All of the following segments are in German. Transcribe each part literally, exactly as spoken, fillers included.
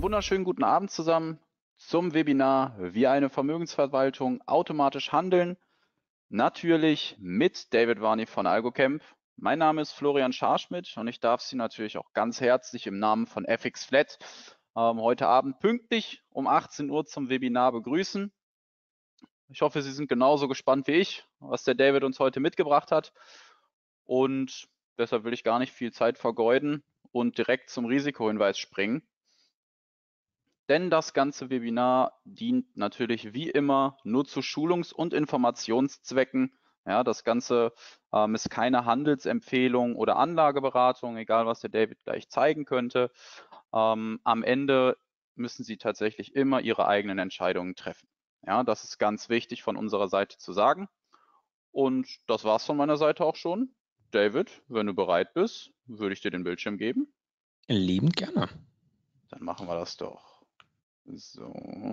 Einen wunderschönen guten Abend zusammen zum Webinar Wie eine Vermögensverwaltung automatisch handeln. Natürlich mit David Warney von AlgoCamp. Mein Name ist Florian Scharschmidt und ich darf Sie natürlich auch ganz herzlich im Namen von F X Flat ähm, heute Abend pünktlich um achtzehn Uhr zum Webinar begrüßen. Ich hoffe, Sie sind genauso gespannt wie ich, was der David uns heute mitgebracht hat. Und deshalb will ich gar nicht viel Zeit vergeuden und direkt zum Risikohinweis springen. Denn das ganze Webinar dient natürlich wie immer nur zu Schulungs- und Informationszwecken. Ja, das Ganze ähm, ist keine Handelsempfehlung oder Anlageberatung, egal was der David gleich zeigen könnte. Ähm, am Ende müssen Sie tatsächlich immer Ihre eigenen Entscheidungen treffen. Ja, das ist ganz wichtig von unserer Seite zu sagen. Und das war's von meiner Seite auch schon. David, wenn du bereit bist, würde ich dir den Bildschirm geben. Liebend gerne. Dann machen wir das doch. So.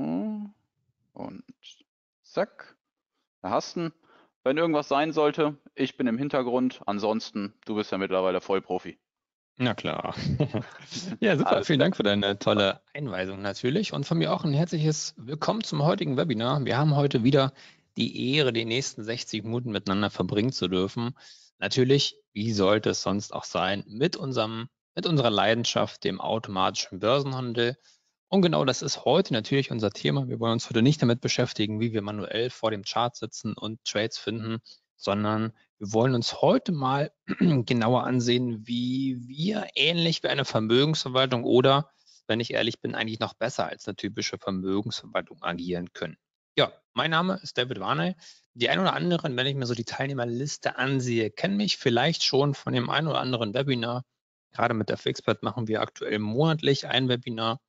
Und zack. Da hast du ihn. Wenn irgendwas sein sollte, ich bin im Hintergrund. Ansonsten, du bist ja mittlerweile Vollprofi. Na klar. Ja, super. Alles Vielen klar. Dank für deine tolle Einweisung natürlich. Und von mir auch ein herzliches Willkommen zum heutigen Webinar. Wir haben heute wieder die Ehre, die nächsten sechzig Minuten miteinander verbringen zu dürfen. Natürlich, wie sollte es sonst auch sein, mit unserem, mit unserer Leidenschaft, dem automatischen Börsenhandel. Und genau das ist heute natürlich unser Thema. Wir wollen uns heute nicht damit beschäftigen, wie wir manuell vor dem Chart sitzen und Trades finden, sondern wir wollen uns heute mal genauer ansehen, wie wir ähnlich wie eine Vermögensverwaltung oder, wenn ich ehrlich bin, eigentlich noch besser als eine typische Vermögensverwaltung agieren können. Ja, mein Name ist David Warney. Die ein oder anderen, wenn ich mir so die Teilnehmerliste ansehe, kennen mich vielleicht schon von dem ein oder anderen Webinar. Gerade mit der Fixpert machen wir aktuell monatlich ein Webinar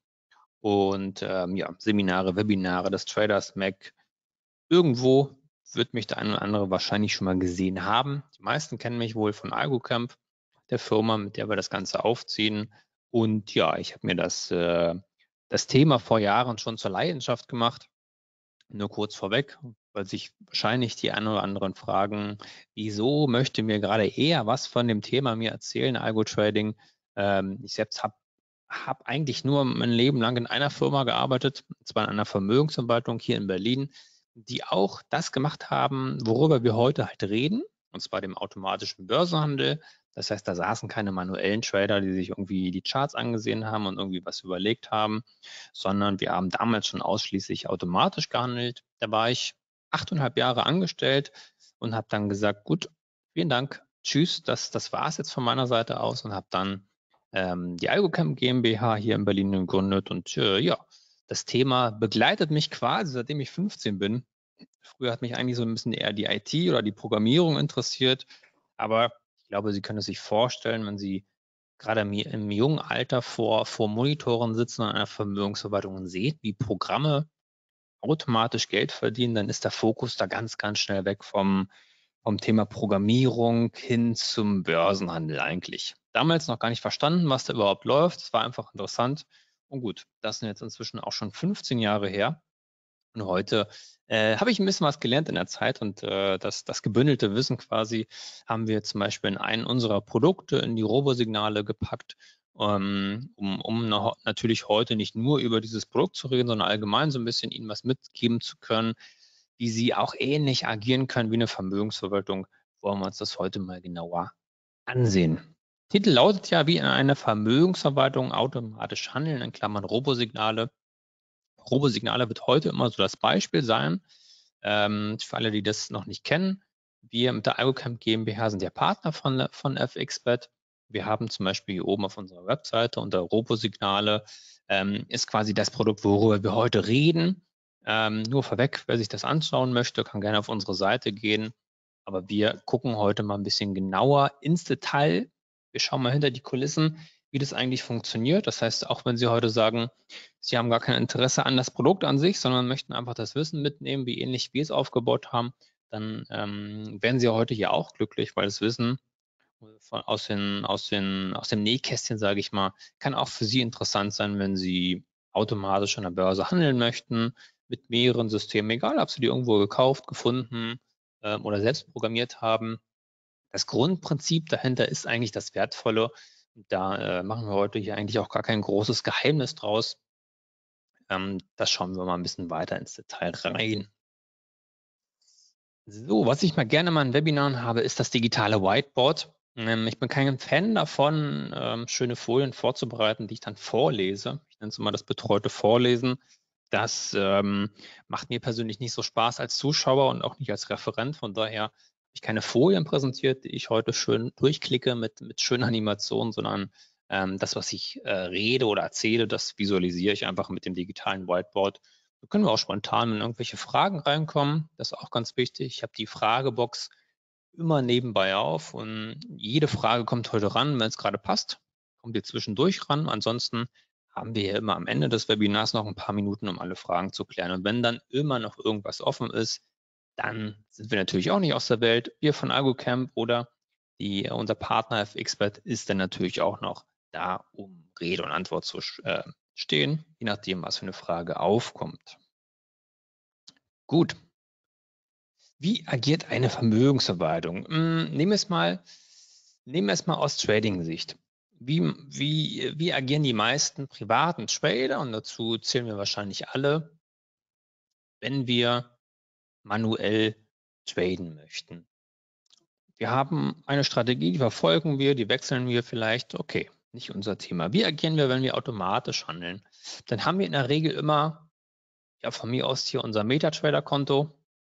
und ähm, ja, Seminare, Webinare des Traders Mac. Irgendwo wird mich der eine oder andere wahrscheinlich schon mal gesehen haben. Die meisten kennen mich wohl von AlgoCamp, der Firma, mit der wir das Ganze aufziehen. Und ja, ich habe mir das, äh, das Thema vor Jahren schon zur Leidenschaft gemacht. Nur kurz vorweg, weil sich wahrscheinlich die einen oder anderen fragen, wieso möchte mir gerade eher was von dem Thema mir erzählen, Algo-Trading. Ähm, ich selbst habe hab eigentlich nur mein Leben lang in einer Firma gearbeitet, und zwar in einer Vermögensverwaltung hier in Berlin, die auch das gemacht haben, worüber wir heute halt reden, und zwar dem automatischen Börsenhandel. Das heißt, da saßen keine manuellen Trader, die sich irgendwie die Charts angesehen haben und irgendwie was überlegt haben, sondern wir haben damals schon ausschließlich automatisch gehandelt. Da war ich achteinhalb Jahre angestellt und habe dann gesagt, gut, vielen Dank, tschüss, das, das war es jetzt von meiner Seite aus und habe dann ähm, die AlgoCamp GmbH hier in Berlin gegründet und äh, ja, das Thema begleitet mich quasi, seitdem ich fünfzehn bin. Früher hat mich eigentlich so ein bisschen eher die I T oder die Programmierung interessiert, aber ich glaube, Sie können es sich vorstellen, wenn Sie gerade im, im jungen Alter vor, vor Monitoren sitzen und einer Vermögensverwaltung und seht, wie Programme automatisch Geld verdienen, dann ist der Fokus da ganz, ganz schnell weg vom, vom Thema Programmierung hin zum Börsenhandel eigentlich. Damals noch gar nicht verstanden, was da überhaupt läuft. Es war einfach interessant. Und gut, das sind jetzt inzwischen auch schon fünfzehn Jahre her. Und heute äh, habe ich ein bisschen was gelernt in der Zeit und äh, das, das gebündelte Wissen quasi haben wir zum Beispiel in einen unserer Produkte in die Robosignale gepackt, ähm, um, um noch, natürlich heute nicht nur über dieses Produkt zu reden, sondern allgemein so ein bisschen Ihnen was mitgeben zu können, wie Sie auch ähnlich agieren können wie eine Vermögensverwaltung. Wollen wir uns das heute mal genauer ansehen. Titel lautet ja, wie in einer Vermögensverwaltung automatisch handeln, in Klammern Robosignale. Robosignale wird heute immer so das Beispiel sein. Ähm, für alle, die das noch nicht kennen, wir mit der AlgoCamp GmbH sind ja Partner von, von FXBet. Wir haben zum Beispiel hier oben auf unserer Webseite unter Robosignale ähm, ist quasi das Produkt, worüber wir heute reden. Ähm, nur vorweg, wer sich das anschauen möchte, kann gerne auf unsere Seite gehen. Aber wir gucken heute mal ein bisschen genauer ins Detail. Wir schauen mal hinter die Kulissen, wie das eigentlich funktioniert. Das heißt, auch wenn Sie heute sagen, Sie haben gar kein Interesse an das Produkt an sich, sondern möchten einfach das Wissen mitnehmen, wie ähnlich wir es aufgebaut haben, dann ähm, werden Sie heute hier auch glücklich, weil das Wissen von, aus, den, aus, den, aus dem Nähkästchen, sage ich mal, kann auch für Sie interessant sein, wenn Sie automatisch an der Börse handeln möchten, mit mehreren Systemen, egal ob Sie die irgendwo gekauft, gefunden ähm, oder selbst programmiert haben. Das Grundprinzip dahinter ist eigentlich das Wertvolle. Da äh, machen wir heute hier eigentlich auch gar kein großes Geheimnis draus. Ähm, das schauen wir mal ein bisschen weiter ins Detail rein. So, was ich mal gerne mal in Webinaren habe, ist das digitale Whiteboard. Ähm, ich bin kein Fan davon, ähm, schöne Folien vorzubereiten, die ich dann vorlese. Ich nenne es immer das betreute Vorlesen. Das ähm, macht mir persönlich nicht so Spaß als Zuschauer und auch nicht als Referent. Von daher habe ich keine Folien präsentiert, die ich heute schön durchklicke mit, mit schönen Animationen, sondern ähm, das, was ich äh, rede oder erzähle, das visualisiere ich einfach mit dem digitalen Whiteboard. Da können wir auch spontan, wenn irgendwelche Fragen reinkommen. Das ist auch ganz wichtig. Ich habe die Fragebox immer nebenbei auf und jede Frage kommt heute ran, wenn es gerade passt. Kommt ihr zwischendurch ran. Ansonsten haben wir ja immer am Ende des Webinars noch ein paar Minuten, um alle Fragen zu klären. Und wenn dann immer noch irgendwas offen ist, dann sind wir natürlich auch nicht aus der Welt. Wir von AlgoCamp oder die, unser Partner F-Expert ist dann natürlich auch noch da, um Rede und Antwort zu äh, stehen, je nachdem, was für eine Frage aufkommt. Gut. Wie agiert eine Vermögensverwaltung? Hm, nehmen wir es mal, nehmen wir es mal aus Trading-Sicht. Wie, wie, wie agieren die meisten privaten Trader, und dazu zählen wir wahrscheinlich alle, wenn wir manuell traden möchten? Wir haben eine Strategie, die verfolgen wir, die wechseln wir vielleicht. Okay, nicht unser Thema. Wie agieren wir, wenn wir automatisch handeln? Dann haben wir in der Regel immer, ja, von mir aus hier unser MetaTrader-Konto.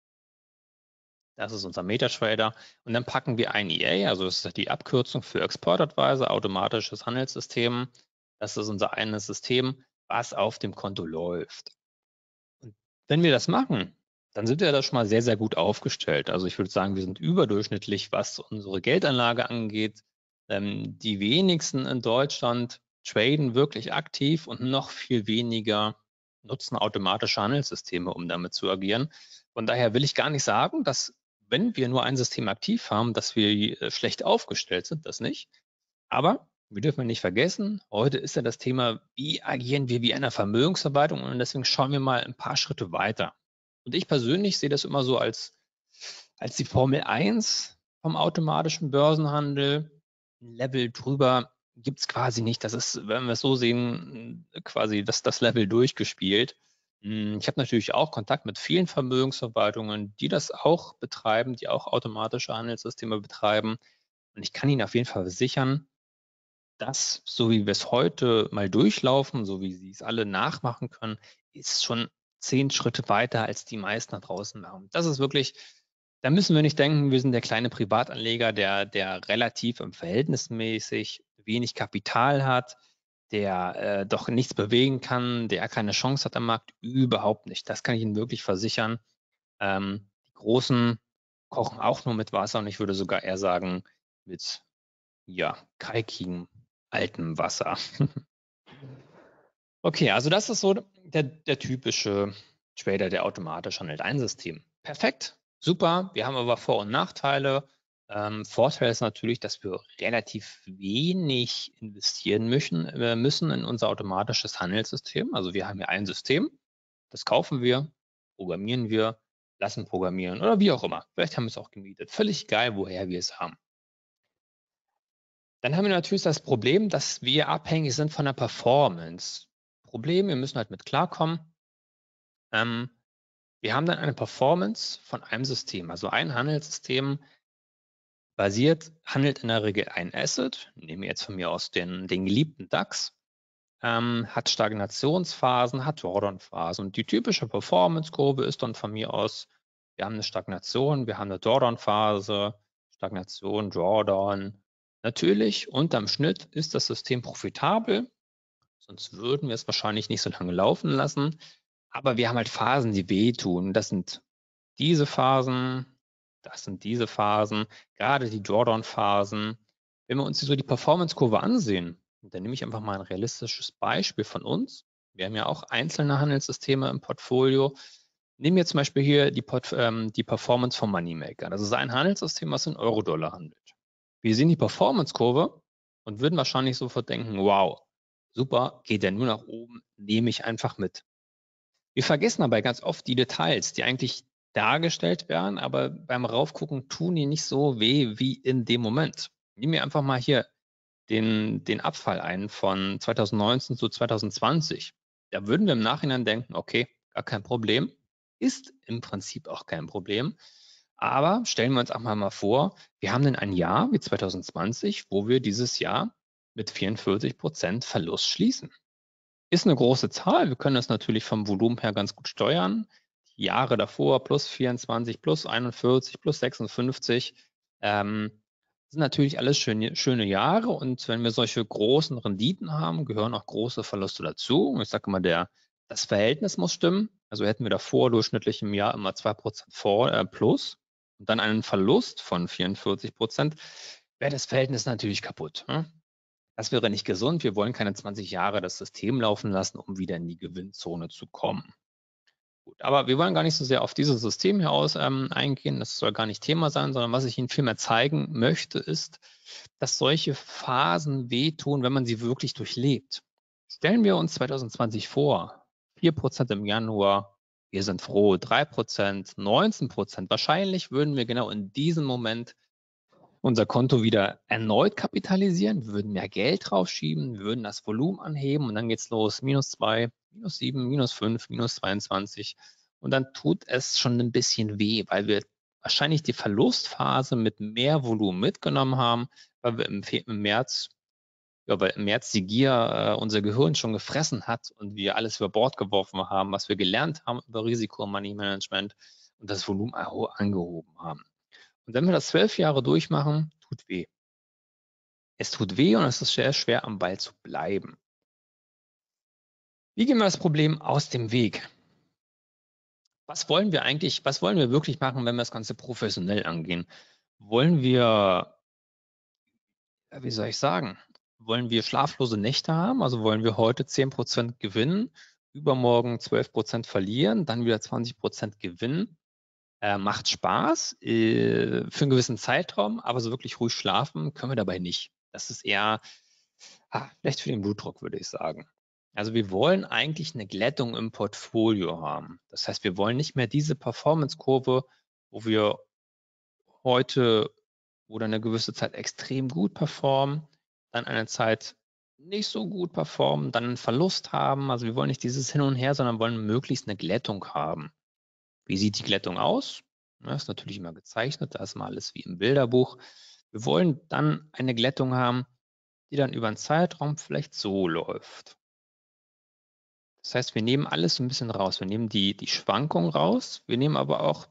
Das ist unser MetaTrader. Und dann packen wir ein E A, also das ist die Abkürzung für Export Advisor, automatisches Handelssystem. Das ist unser eines System, was auf dem Konto läuft. Und wenn wir das machen, dann sind wir da schon mal sehr, sehr gut aufgestellt. Also ich würde sagen, wir sind überdurchschnittlich, was unsere Geldanlage angeht. Ähm, die wenigsten in Deutschland traden wirklich aktiv und noch viel weniger nutzen automatische Handelssysteme, um damit zu agieren. Von daher will ich gar nicht sagen, dass, wenn wir nur ein System aktiv haben, dass wir äh, schlecht aufgestellt sind, das nicht. Aber wir dürfen nicht vergessen, heute ist ja das Thema, wie agieren wir wie eine Vermögensverwaltung, und deswegen schauen wir mal ein paar Schritte weiter. Und ich persönlich sehe das immer so als, als die Formel eins vom automatischen Börsenhandel. Ein Level drüber gibt es quasi nicht. Das ist, wenn wir es so sehen, quasi das, das Level durchgespielt. Ich habe natürlich auch Kontakt mit vielen Vermögensverwaltungen, die das auch betreiben, die auch automatische Handelssysteme betreiben. Und ich kann Ihnen auf jeden Fall versichern, dass, so wie wir es heute mal durchlaufen, so wie Sie es alle nachmachen können, ist schon zehn Schritte weiter, als die meisten da draußen machen. Das ist wirklich, da müssen wir nicht denken, wir sind der kleine Privatanleger, der, der relativ im verhältnismäßig wenig Kapital hat, der äh, doch nichts bewegen kann, der keine Chance hat am Markt. Überhaupt nicht. Das kann ich Ihnen wirklich versichern. Ähm, die Großen kochen auch nur mit Wasser, und ich würde sogar eher sagen, mit, ja, kalkigem altem Wasser. Okay, also das ist so der, der typische Trader, der automatisch handelt. Ein System. Perfekt, super. Wir haben aber Vor- und Nachteile. Ähm, Vorteil ist natürlich, dass wir relativ wenig investieren müssen, äh, müssen in unser automatisches Handelssystem. Also wir haben hier ein System, das kaufen wir, programmieren wir, lassen programmieren oder wie auch immer. Vielleicht haben wir es auch gemietet. Völlig egal, woher wir es haben. Dann haben wir natürlich das Problem, dass wir abhängig sind von der Performance. Problem, wir müssen halt mit klarkommen. Ähm, wir haben dann eine Performance von einem System. Also ein Handelssystem basiert, handelt in der Regel ein Asset, nehmen wir jetzt von mir aus den, den geliebten DAX, ähm, hat Stagnationsphasen, hat Drawdown-Phasen. Und die typische Performance-Kurve ist dann von mir aus, wir haben eine Stagnation, wir haben eine Drawdown-Phase, Stagnation, Drawdown. Natürlich, unterm Schnitt ist das System profitabel, sonst würden wir es wahrscheinlich nicht so lange laufen lassen. Aber wir haben halt Phasen, die wehtun. Das sind diese Phasen, das sind diese Phasen, gerade die Drawdown-Phasen. Wenn wir uns so die Performance-Kurve ansehen, dann nehme ich einfach mal ein realistisches Beispiel von uns. Wir haben ja auch einzelne Handelssysteme im Portfolio. Nehmen wir zum Beispiel hier die, Port ähm, die Performance von Moneymaker. Das ist ein Handelssystem, was in Euro-Dollar handelt. Wir sehen die Performance-Kurve und würden wahrscheinlich sofort denken, wow, super, geht der nur nach oben, nehme ich einfach mit. Wir vergessen aber ganz oft die Details, die eigentlich dargestellt werden, aber beim Raufgucken tun die nicht so weh wie in dem Moment. Nehmen wir einfach mal hier den, den Abfall ein von zweitausendneunzehn zu zweitausendzwanzig. Da würden wir im Nachhinein denken, okay, gar kein Problem. Ist im Prinzip auch kein Problem. Aber stellen wir uns auch mal, mal vor, wir haben dann ein Jahr wie zwanzig zwanzig, wo wir dieses Jahr mit vierundvierzig Prozent Verlust schließen. Ist eine große Zahl. Wir können das natürlich vom Volumen her ganz gut steuern. Die Jahre davor plus vierundzwanzig, plus einundvierzig, plus sechsundfünfzig. Ähm, sind natürlich alles schöne, schöne Jahre. Und wenn wir solche großen Renditen haben, gehören auch große Verluste dazu. Und ich sage immer, der, das Verhältnis muss stimmen. Also hätten wir davor durchschnittlich im Jahr immer zwei Prozent vor, äh, plus und dann einen Verlust von vierundvierzig Prozent, wäre das Verhältnis natürlich kaputt. Ne? Das wäre nicht gesund. Wir wollen keine zwanzig Jahre das System laufen lassen, um wieder in die Gewinnzone zu kommen. Gut, aber wir wollen gar nicht so sehr auf dieses System hier aus ähm, eingehen. Das soll gar nicht Thema sein, sondern was ich Ihnen vielmehr zeigen möchte, ist, dass solche Phasen wehtun, wenn man sie wirklich durchlebt. Stellen wir uns zwanzig zwanzig vor, vier Prozent im Januar, wir sind froh, drei Prozent, neunzehn Prozent. Wahrscheinlich würden wir genau in diesem Moment unser Konto wieder erneut kapitalisieren, wir würden mehr Geld draufschieben, wir würden das Volumen anheben und dann geht's los, minus zwei, minus sieben, minus fünf, minus zweiundzwanzig und dann tut es schon ein bisschen weh, weil wir wahrscheinlich die Verlustphase mit mehr Volumen mitgenommen haben, weil wir im, im März, ja, weil im März die Gier äh, unser Gehirn schon gefressen hat und wir alles über Bord geworfen haben, was wir gelernt haben über Risiko- und Money-Management und das Volumen angehoben haben. Und wenn wir das zwölf Jahre durchmachen, tut weh. Es tut weh und es ist sehr schwer, am Ball zu bleiben. Wie gehen wir das Problem aus dem Weg? Was wollen wir eigentlich, was wollen wir wirklich machen, wenn wir das Ganze professionell angehen? Wollen wir, wie soll ich sagen, wollen wir schlaflose Nächte haben? Also wollen wir heute zehn Prozent gewinnen, übermorgen zwölf Prozent verlieren, dann wieder zwanzig Prozent gewinnen? Äh, macht Spaß äh, für einen gewissen Zeitraum, aber so wirklich ruhig schlafen können wir dabei nicht. Das ist eher ah, schlecht für den Blutdruck, würde ich sagen. Also wir wollen eigentlich eine Glättung im Portfolio haben. Das heißt, wir wollen nicht mehr diese Performance-Kurve, wo wir heute oder eine gewisse Zeit extrem gut performen, dann eine Zeit nicht so gut performen, dann einen Verlust haben. Also wir wollen nicht dieses Hin und Her, sondern wollen möglichst eine Glättung haben. Wie sieht die Glättung aus? Das ist natürlich immer gezeichnet, da ist mal alles wie im Bilderbuch. Wir wollen dann eine Glättung haben, die dann über einen Zeitraum vielleicht so läuft. Das heißt, wir nehmen alles so ein bisschen raus. Wir nehmen die, die Schwankung raus, wir nehmen aber auch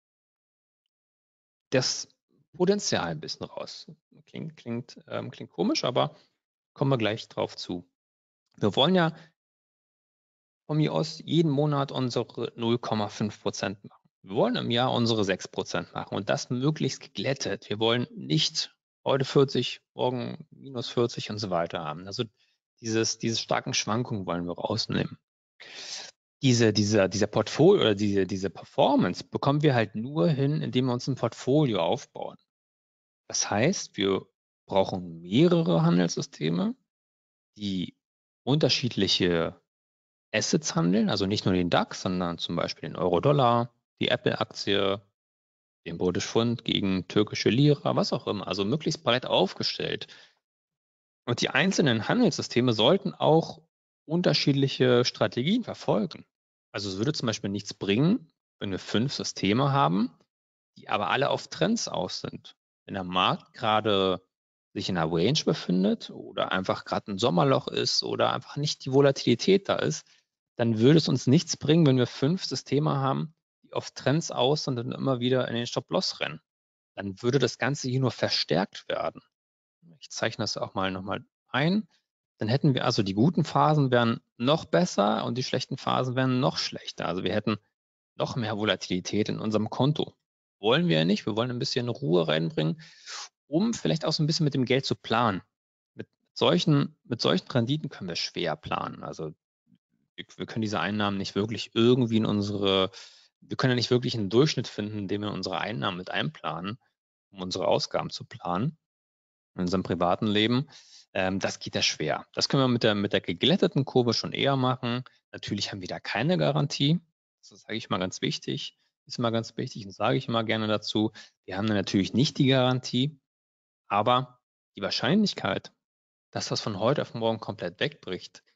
das Potenzial ein bisschen raus. Klingt, klingt, ähm, klingt komisch, aber kommen wir gleich drauf zu. Wir wollen ja von mir aus jeden Monat unsere null Komma fünf Prozent machen. Wir wollen im Jahr unsere sechs Prozent machen und das möglichst geglättet. Wir wollen nicht heute vierzig, morgen minus vierzig und so weiter haben. Also dieses, diese starken Schwankungen wollen wir rausnehmen. Diese, dieser, dieser Portfolio oder diese, diese Performance bekommen wir halt nur hin, indem wir uns ein Portfolio aufbauen. Das heißt, wir brauchen mehrere Handelssysteme, die unterschiedliche Assets handeln, also nicht nur den DAX, sondern zum Beispiel den Euro-Dollar, die Apple-Aktie, den British Pfund gegen türkische Lira, was auch immer, also möglichst breit aufgestellt. Und die einzelnen Handelssysteme sollten auch unterschiedliche Strategien verfolgen. Also es würde zum Beispiel nichts bringen, wenn wir fünf Systeme haben, die aber alle auf Trends aus sind. Wenn der Markt gerade sich in einer Range befindet oder einfach gerade ein Sommerloch ist oder einfach nicht die Volatilität da ist, dann würde es uns nichts bringen, wenn wir fünf Systeme haben, die auf Trends aus sind und immer wieder in den Stop-Loss rennen. Dann würde das Ganze hier nur verstärkt werden. Ich zeichne das auch mal nochmal ein. Dann hätten wir also die guten Phasen wären noch besser und die schlechten Phasen wären noch schlechter. Also wir hätten noch mehr Volatilität in unserem Konto. Wollen wir ja nicht. Wir wollen ein bisschen Ruhe reinbringen, um vielleicht auch so ein bisschen mit dem Geld zu planen. Mit solchen, mit solchen Renditen können wir schwer planen. Also wir, wir können diese Einnahmen nicht wirklich irgendwie in unsere, wir können ja nicht wirklich einen Durchschnitt finden, indem wir unsere Einnahmen mit einplanen, um unsere Ausgaben zu planen in unserem privaten Leben. Ähm, das geht ja schwer. Das können wir mit der, mit der geglätteten Kurve schon eher machen. Natürlich haben wir da keine Garantie. Das sage ich mal ganz wichtig. Ist immer ganz wichtig und sage ich immer gerne dazu. Wir haben natürlich nicht die Garantie, aber die Wahrscheinlichkeit, dass das von heute auf morgen komplett wegbricht,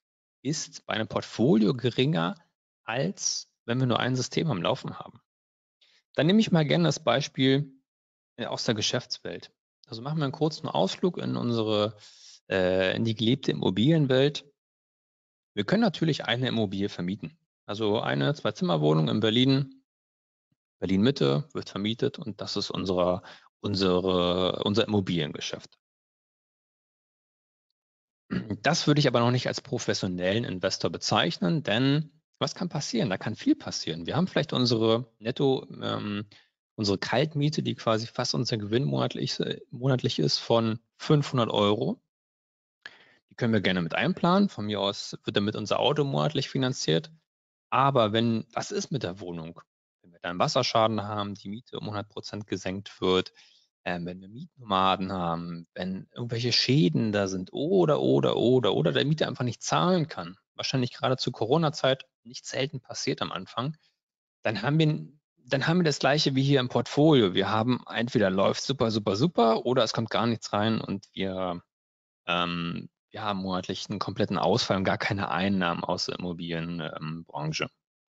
ist bei einem Portfolio geringer, als wenn wir nur ein System am Laufen haben. Dann nehme ich mal gerne das Beispiel äh, aus der Geschäftswelt. Also machen wir einen kurzen Ausflug in unsere, äh, in die gelebte Immobilienwelt. Wir können natürlich eine Immobilie vermieten. Also eine Zwei-Zimmer-Wohnung in Berlin, Berlin-Mitte wird vermietet und das ist unsere, unsere, unser Immobiliengeschäft. Das würde ich aber noch nicht als professionellen Investor bezeichnen, denn was kann passieren? Da kann viel passieren. Wir haben vielleicht unsere Netto, ähm, unsere Kaltmiete, die quasi fast unser Gewinn monatlich, monatlich ist, von fünfhundert Euro. Die können wir gerne mit einplanen. Von mir aus wird damit unser Auto monatlich finanziert. Aber wenn, was ist mit der Wohnung? Wenn wir dann Wasserschaden haben, die Miete um hundert Prozent gesenkt wird, ähm, wenn wir Mietnomaden haben, wenn irgendwelche Schäden da sind oder, oder, oder, oder der Mieter einfach nicht zahlen kann, wahrscheinlich gerade zur Corona-Zeit nicht selten passiert am Anfang, dann haben wir, dann haben wir das Gleiche wie hier im Portfolio. Wir haben entweder läuft super, super, super oder es kommt gar nichts rein und wir, ähm, wir haben monatlich einen kompletten Ausfall und gar keine Einnahmen aus der Immobilienbranche.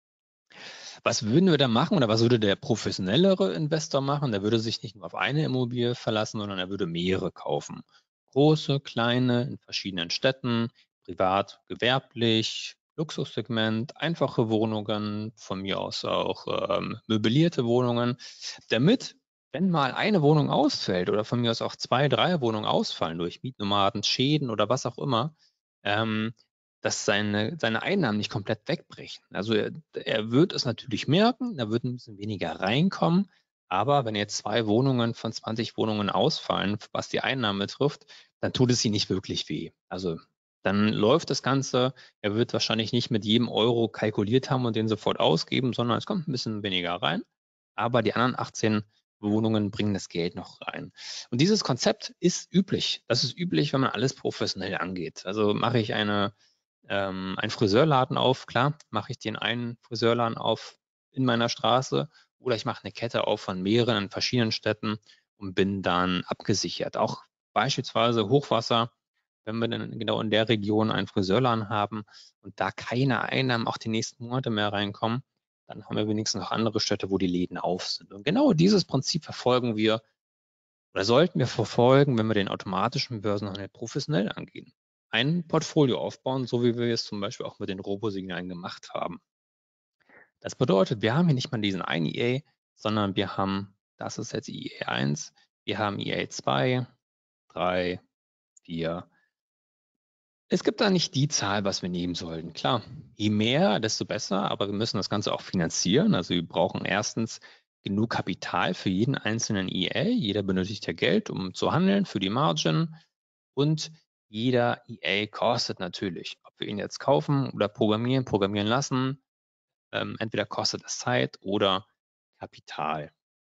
Was würden wir da machen oder was würde der professionellere Investor machen? Der würde sich nicht nur auf eine Immobilie verlassen, sondern er würde mehrere kaufen. Große, kleine, in verschiedenen Städten, privat, gewerblich, Luxussegment, einfache Wohnungen, von mir aus auch ähm, möblierte Wohnungen, damit, wenn mal eine Wohnung ausfällt oder von mir aus auch zwei, drei Wohnungen ausfallen durch Mietnomaden, Schäden oder was auch immer, ähm, dass seine, seine Einnahmen nicht komplett wegbrechen. Also er, er wird es natürlich merken, da wird ein bisschen weniger reinkommen, aber wenn jetzt zwei Wohnungen von zwanzig Wohnungen ausfallen, was die Einnahmen betrifft, dann tut es ihm nicht wirklich weh. Also dann läuft das Ganze, er wird wahrscheinlich nicht mit jedem Euro kalkuliert haben und den sofort ausgeben, sondern es kommt ein bisschen weniger rein, aber die anderen achtzehn Wohnungen bringen das Geld noch rein. Und dieses Konzept ist üblich. Das ist üblich, wenn man alles professionell angeht. Also mache ich eine ähm, einen Friseurladen auf. Klar, mache ich den einen Friseurladen auf in meiner Straße oder ich mache eine Kette auf von mehreren in verschiedenen Städten und bin dann abgesichert. Auch beispielsweise Hochwasser, wenn wir dann genau in der Region einen Friseurladen haben und da keine Einnahmen auch die nächsten Monate mehr reinkommen, dann haben wir wenigstens noch andere Städte, wo die Läden auf sind. Und genau dieses Prinzip verfolgen wir oder sollten wir verfolgen, wenn wir den automatischen Börsenhandel professionell angehen. Ein Portfolio aufbauen, so wie wir es zum Beispiel auch mit den Robosignalen gemacht haben. Das bedeutet, wir haben hier nicht mal diesen einen E A, sondern wir haben, das ist jetzt E A eins, wir haben E A zwei, drei, vier. Es gibt da nicht die Zahl, was wir nehmen sollten. Klar, je mehr, desto besser, aber wir müssen das Ganze auch finanzieren. Also wir brauchen erstens genug Kapital für jeden einzelnen E A. Jeder benötigt ja Geld, um zu handeln, für die Margin. Und jeder E A kostet natürlich. Ob wir ihn jetzt kaufen oder programmieren, programmieren lassen, ähm, entweder kostet es Zeit oder Kapital,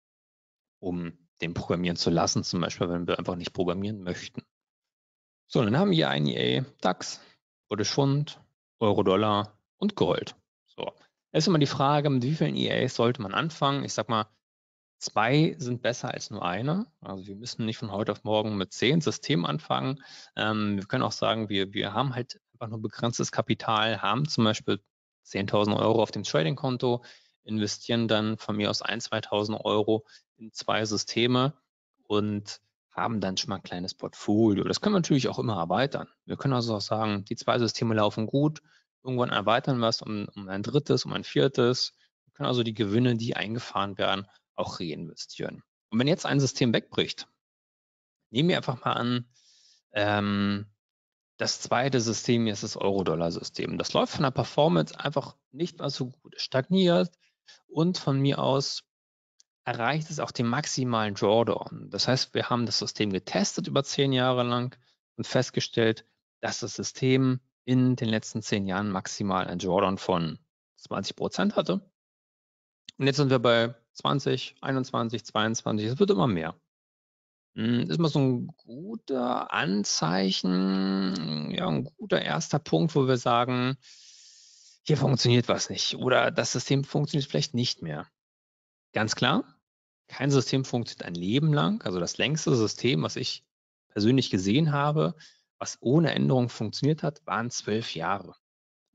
um den programmieren zu lassen, zum Beispiel, wenn wir einfach nicht programmieren möchten. So, dann haben wir einen E A, DAX, British Pfund, Euro-Dollar und Gold. So, jetzt ist immer die Frage, mit wie vielen E As sollte man anfangen? Ich sag mal, zwei sind besser als nur einer. Also wir müssen nicht von heute auf morgen mit zehn Systemen anfangen. Ähm, wir können auch sagen, wir, wir haben halt einfach nur begrenztes Kapital, haben zum Beispiel zehntausend Euro auf dem Trading-Konto, investieren dann von mir aus ein, zweitausend Euro in zwei Systeme und haben dann schon mal ein kleines Portfolio. Das können wir natürlich auch immer erweitern. Wir können also auch sagen, die zwei Systeme laufen gut, irgendwann erweitern wir es um, um ein drittes, um ein viertes. Wir können also die Gewinne, die eingefahren werden, auch reinvestieren. Und wenn jetzt ein System wegbricht, nehmen wir einfach mal an, ähm, das zweite System ist das Euro-Dollar-System. Das läuft von der Performance einfach nicht mal so gut. Es stagniert und von mir aus erreicht es auch den maximalen Drawdown. Das heißt, wir haben das System getestet über zehn Jahre lang und festgestellt, dass das System in den letzten zehn Jahren maximal einen Drawdown von zwanzig Prozent hatte. Und jetzt sind wir bei zwanzig, einundzwanzig, zweiundzwanzig, es wird immer mehr. Das ist immer so ein guter Anzeichen, ja, ein guter erster Punkt, wo wir sagen, hier funktioniert was nicht oder das System funktioniert vielleicht nicht mehr. Ganz klar, kein System funktioniert ein Leben lang. Also das längste System, was ich persönlich gesehen habe, was ohne Änderung funktioniert hat, waren zwölf Jahre.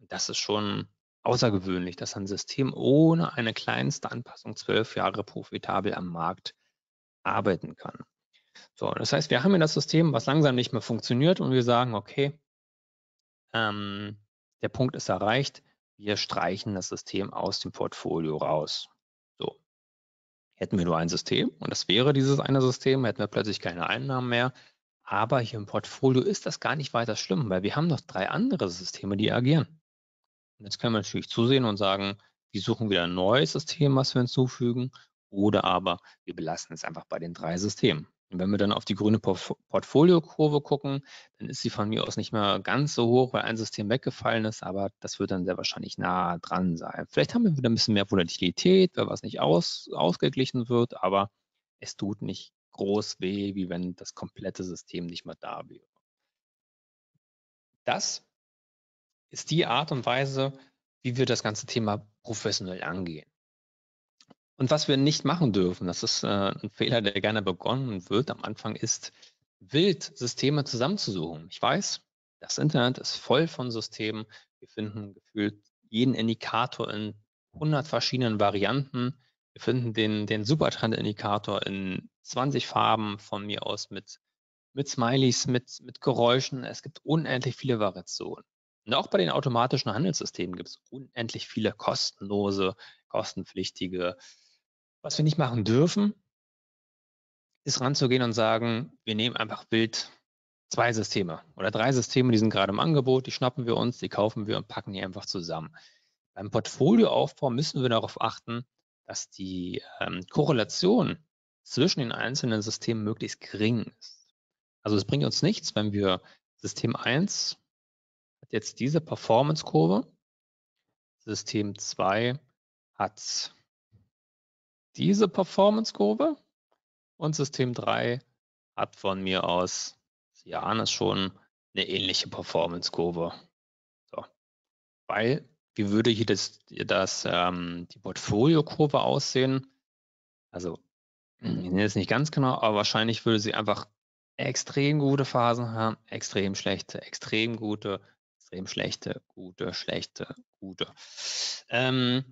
Das ist schon außergewöhnlich, dass ein System ohne eine kleinste Anpassung zwölf Jahre profitabel am Markt arbeiten kann. So, das heißt, wir haben hier das System, was langsam nicht mehr funktioniert und wir sagen, okay, ähm, der Punkt ist erreicht, wir streichen das System aus dem Portfolio raus. So, hätten wir nur ein System und das wäre dieses eine System, hätten wir plötzlich keine Einnahmen mehr. Aber hier im Portfolio ist das gar nicht weiter schlimm, weil wir haben noch drei andere Systeme, die agieren. Und jetzt können wir natürlich zusehen und sagen, wir suchen wieder ein neues System, was wir hinzufügen, oder aber wir belassen es einfach bei den drei Systemen. Und wenn wir dann auf die grüne Porf- Portfoliokurve gucken, dann ist sie von mir aus nicht mehr ganz so hoch, weil ein System weggefallen ist, aber das wird dann sehr wahrscheinlich nah dran sein. Vielleicht haben wir wieder ein bisschen mehr Volatilität, weil was nicht aus, ausgeglichen wird, aber es tut nicht groß weh, wie wenn das komplette System nicht mehr da wäre. Das ist die Art und Weise, wie wir das ganze Thema professionell angehen. Und was wir nicht machen dürfen, das ist äh, ein Fehler, der gerne begonnen wird am Anfang, ist wild Systeme zusammenzusuchen. Ich weiß, das Internet ist voll von Systemen. Wir finden gefühlt jeden Indikator in hundert verschiedenen Varianten. Wir finden den, den Supertrend-Indikator in zwanzig Farben von mir aus mit, mit Smileys, mit, mit Geräuschen. Es gibt unendlich viele Variationen. Und auch bei den automatischen Handelssystemen gibt es unendlich viele kostenlose, kostenpflichtige. Was wir nicht machen dürfen, ist ranzugehen und sagen, wir nehmen einfach wild zwei Systeme oder drei Systeme, die sind gerade im Angebot, die schnappen wir uns, die kaufen wir und packen die einfach zusammen. Beim Portfolioaufbau müssen wir darauf achten, dass die ähm, Korrelation zwischen den einzelnen Systemen möglichst gering ist. Also es bringt uns nichts, wenn wir System eins hat jetzt diese Performance-Kurve, System zwei hat diese Performance-Kurve und System drei hat von mir aus, Sie ahnen es schon, eine ähnliche Performance-Kurve. So. Weil, wie würde hier das, das, ähm, die Portfolio-Kurve aussehen? Also, ich nenne es nicht ganz genau, aber wahrscheinlich würde sie einfach extrem gute Phasen haben, extrem schlechte, extrem gute, extrem schlechte, gute, schlechte, gute. Ähm,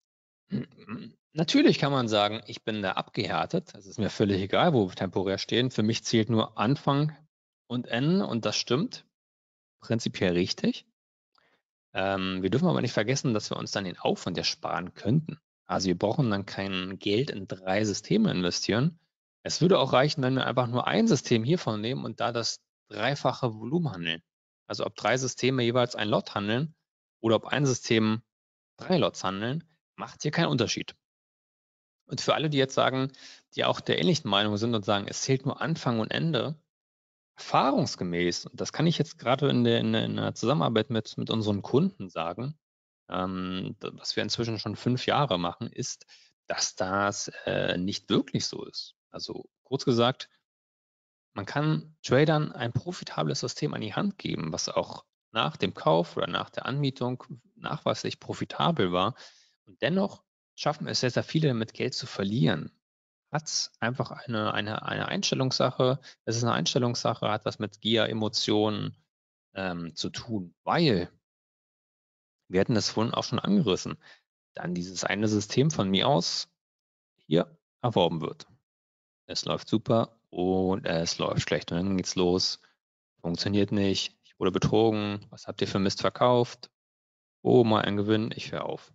Natürlich kann man sagen, ich bin da abgehärtet. Es ist mir völlig egal, wo wir temporär stehen. Für mich zählt nur Anfang und Ende und das stimmt. Prinzipiell richtig. Ähm, wir dürfen aber nicht vergessen, dass wir uns dann den Aufwand ja sparen könnten. Also wir brauchen dann kein Geld in drei Systeme investieren. Es würde auch reichen, wenn wir einfach nur ein System hiervon nehmen und da das dreifache Volumen handeln. Also ob drei Systeme jeweils ein Lot handeln oder ob ein System drei Lots handeln, macht hier keinen Unterschied. Und für alle, die jetzt sagen, die auch der ähnlichen Meinung sind und sagen, es zählt nur Anfang und Ende, erfahrungsgemäß, und das kann ich jetzt gerade in der, in der, in der Zusammenarbeit mit, mit unseren Kunden sagen, ähm, was wir inzwischen schon fünf Jahre machen, ist, dass das äh, nicht wirklich so ist. Also kurz gesagt, man kann Tradern ein profitables System an die Hand geben, was auch nach dem Kauf oder nach der Anmietung nachweislich profitabel war. Und dennoch schaffen es sehr, sehr viele damit Geld zu verlieren. Hat einfach eine, eine, eine Einstellungssache. Es ist eine Einstellungssache, hat was mit Gier, Emotionen ähm, zu tun, weil wir hatten das vorhin auch schon angerissen, dann dieses eine System von mir aus hier erworben wird. Es läuft super und es läuft schlecht. Und dann geht's los. Funktioniert nicht. Ich wurde betrogen. Was habt ihr für Mist verkauft? Oh, mal ein Gewinn. Ich höre auf.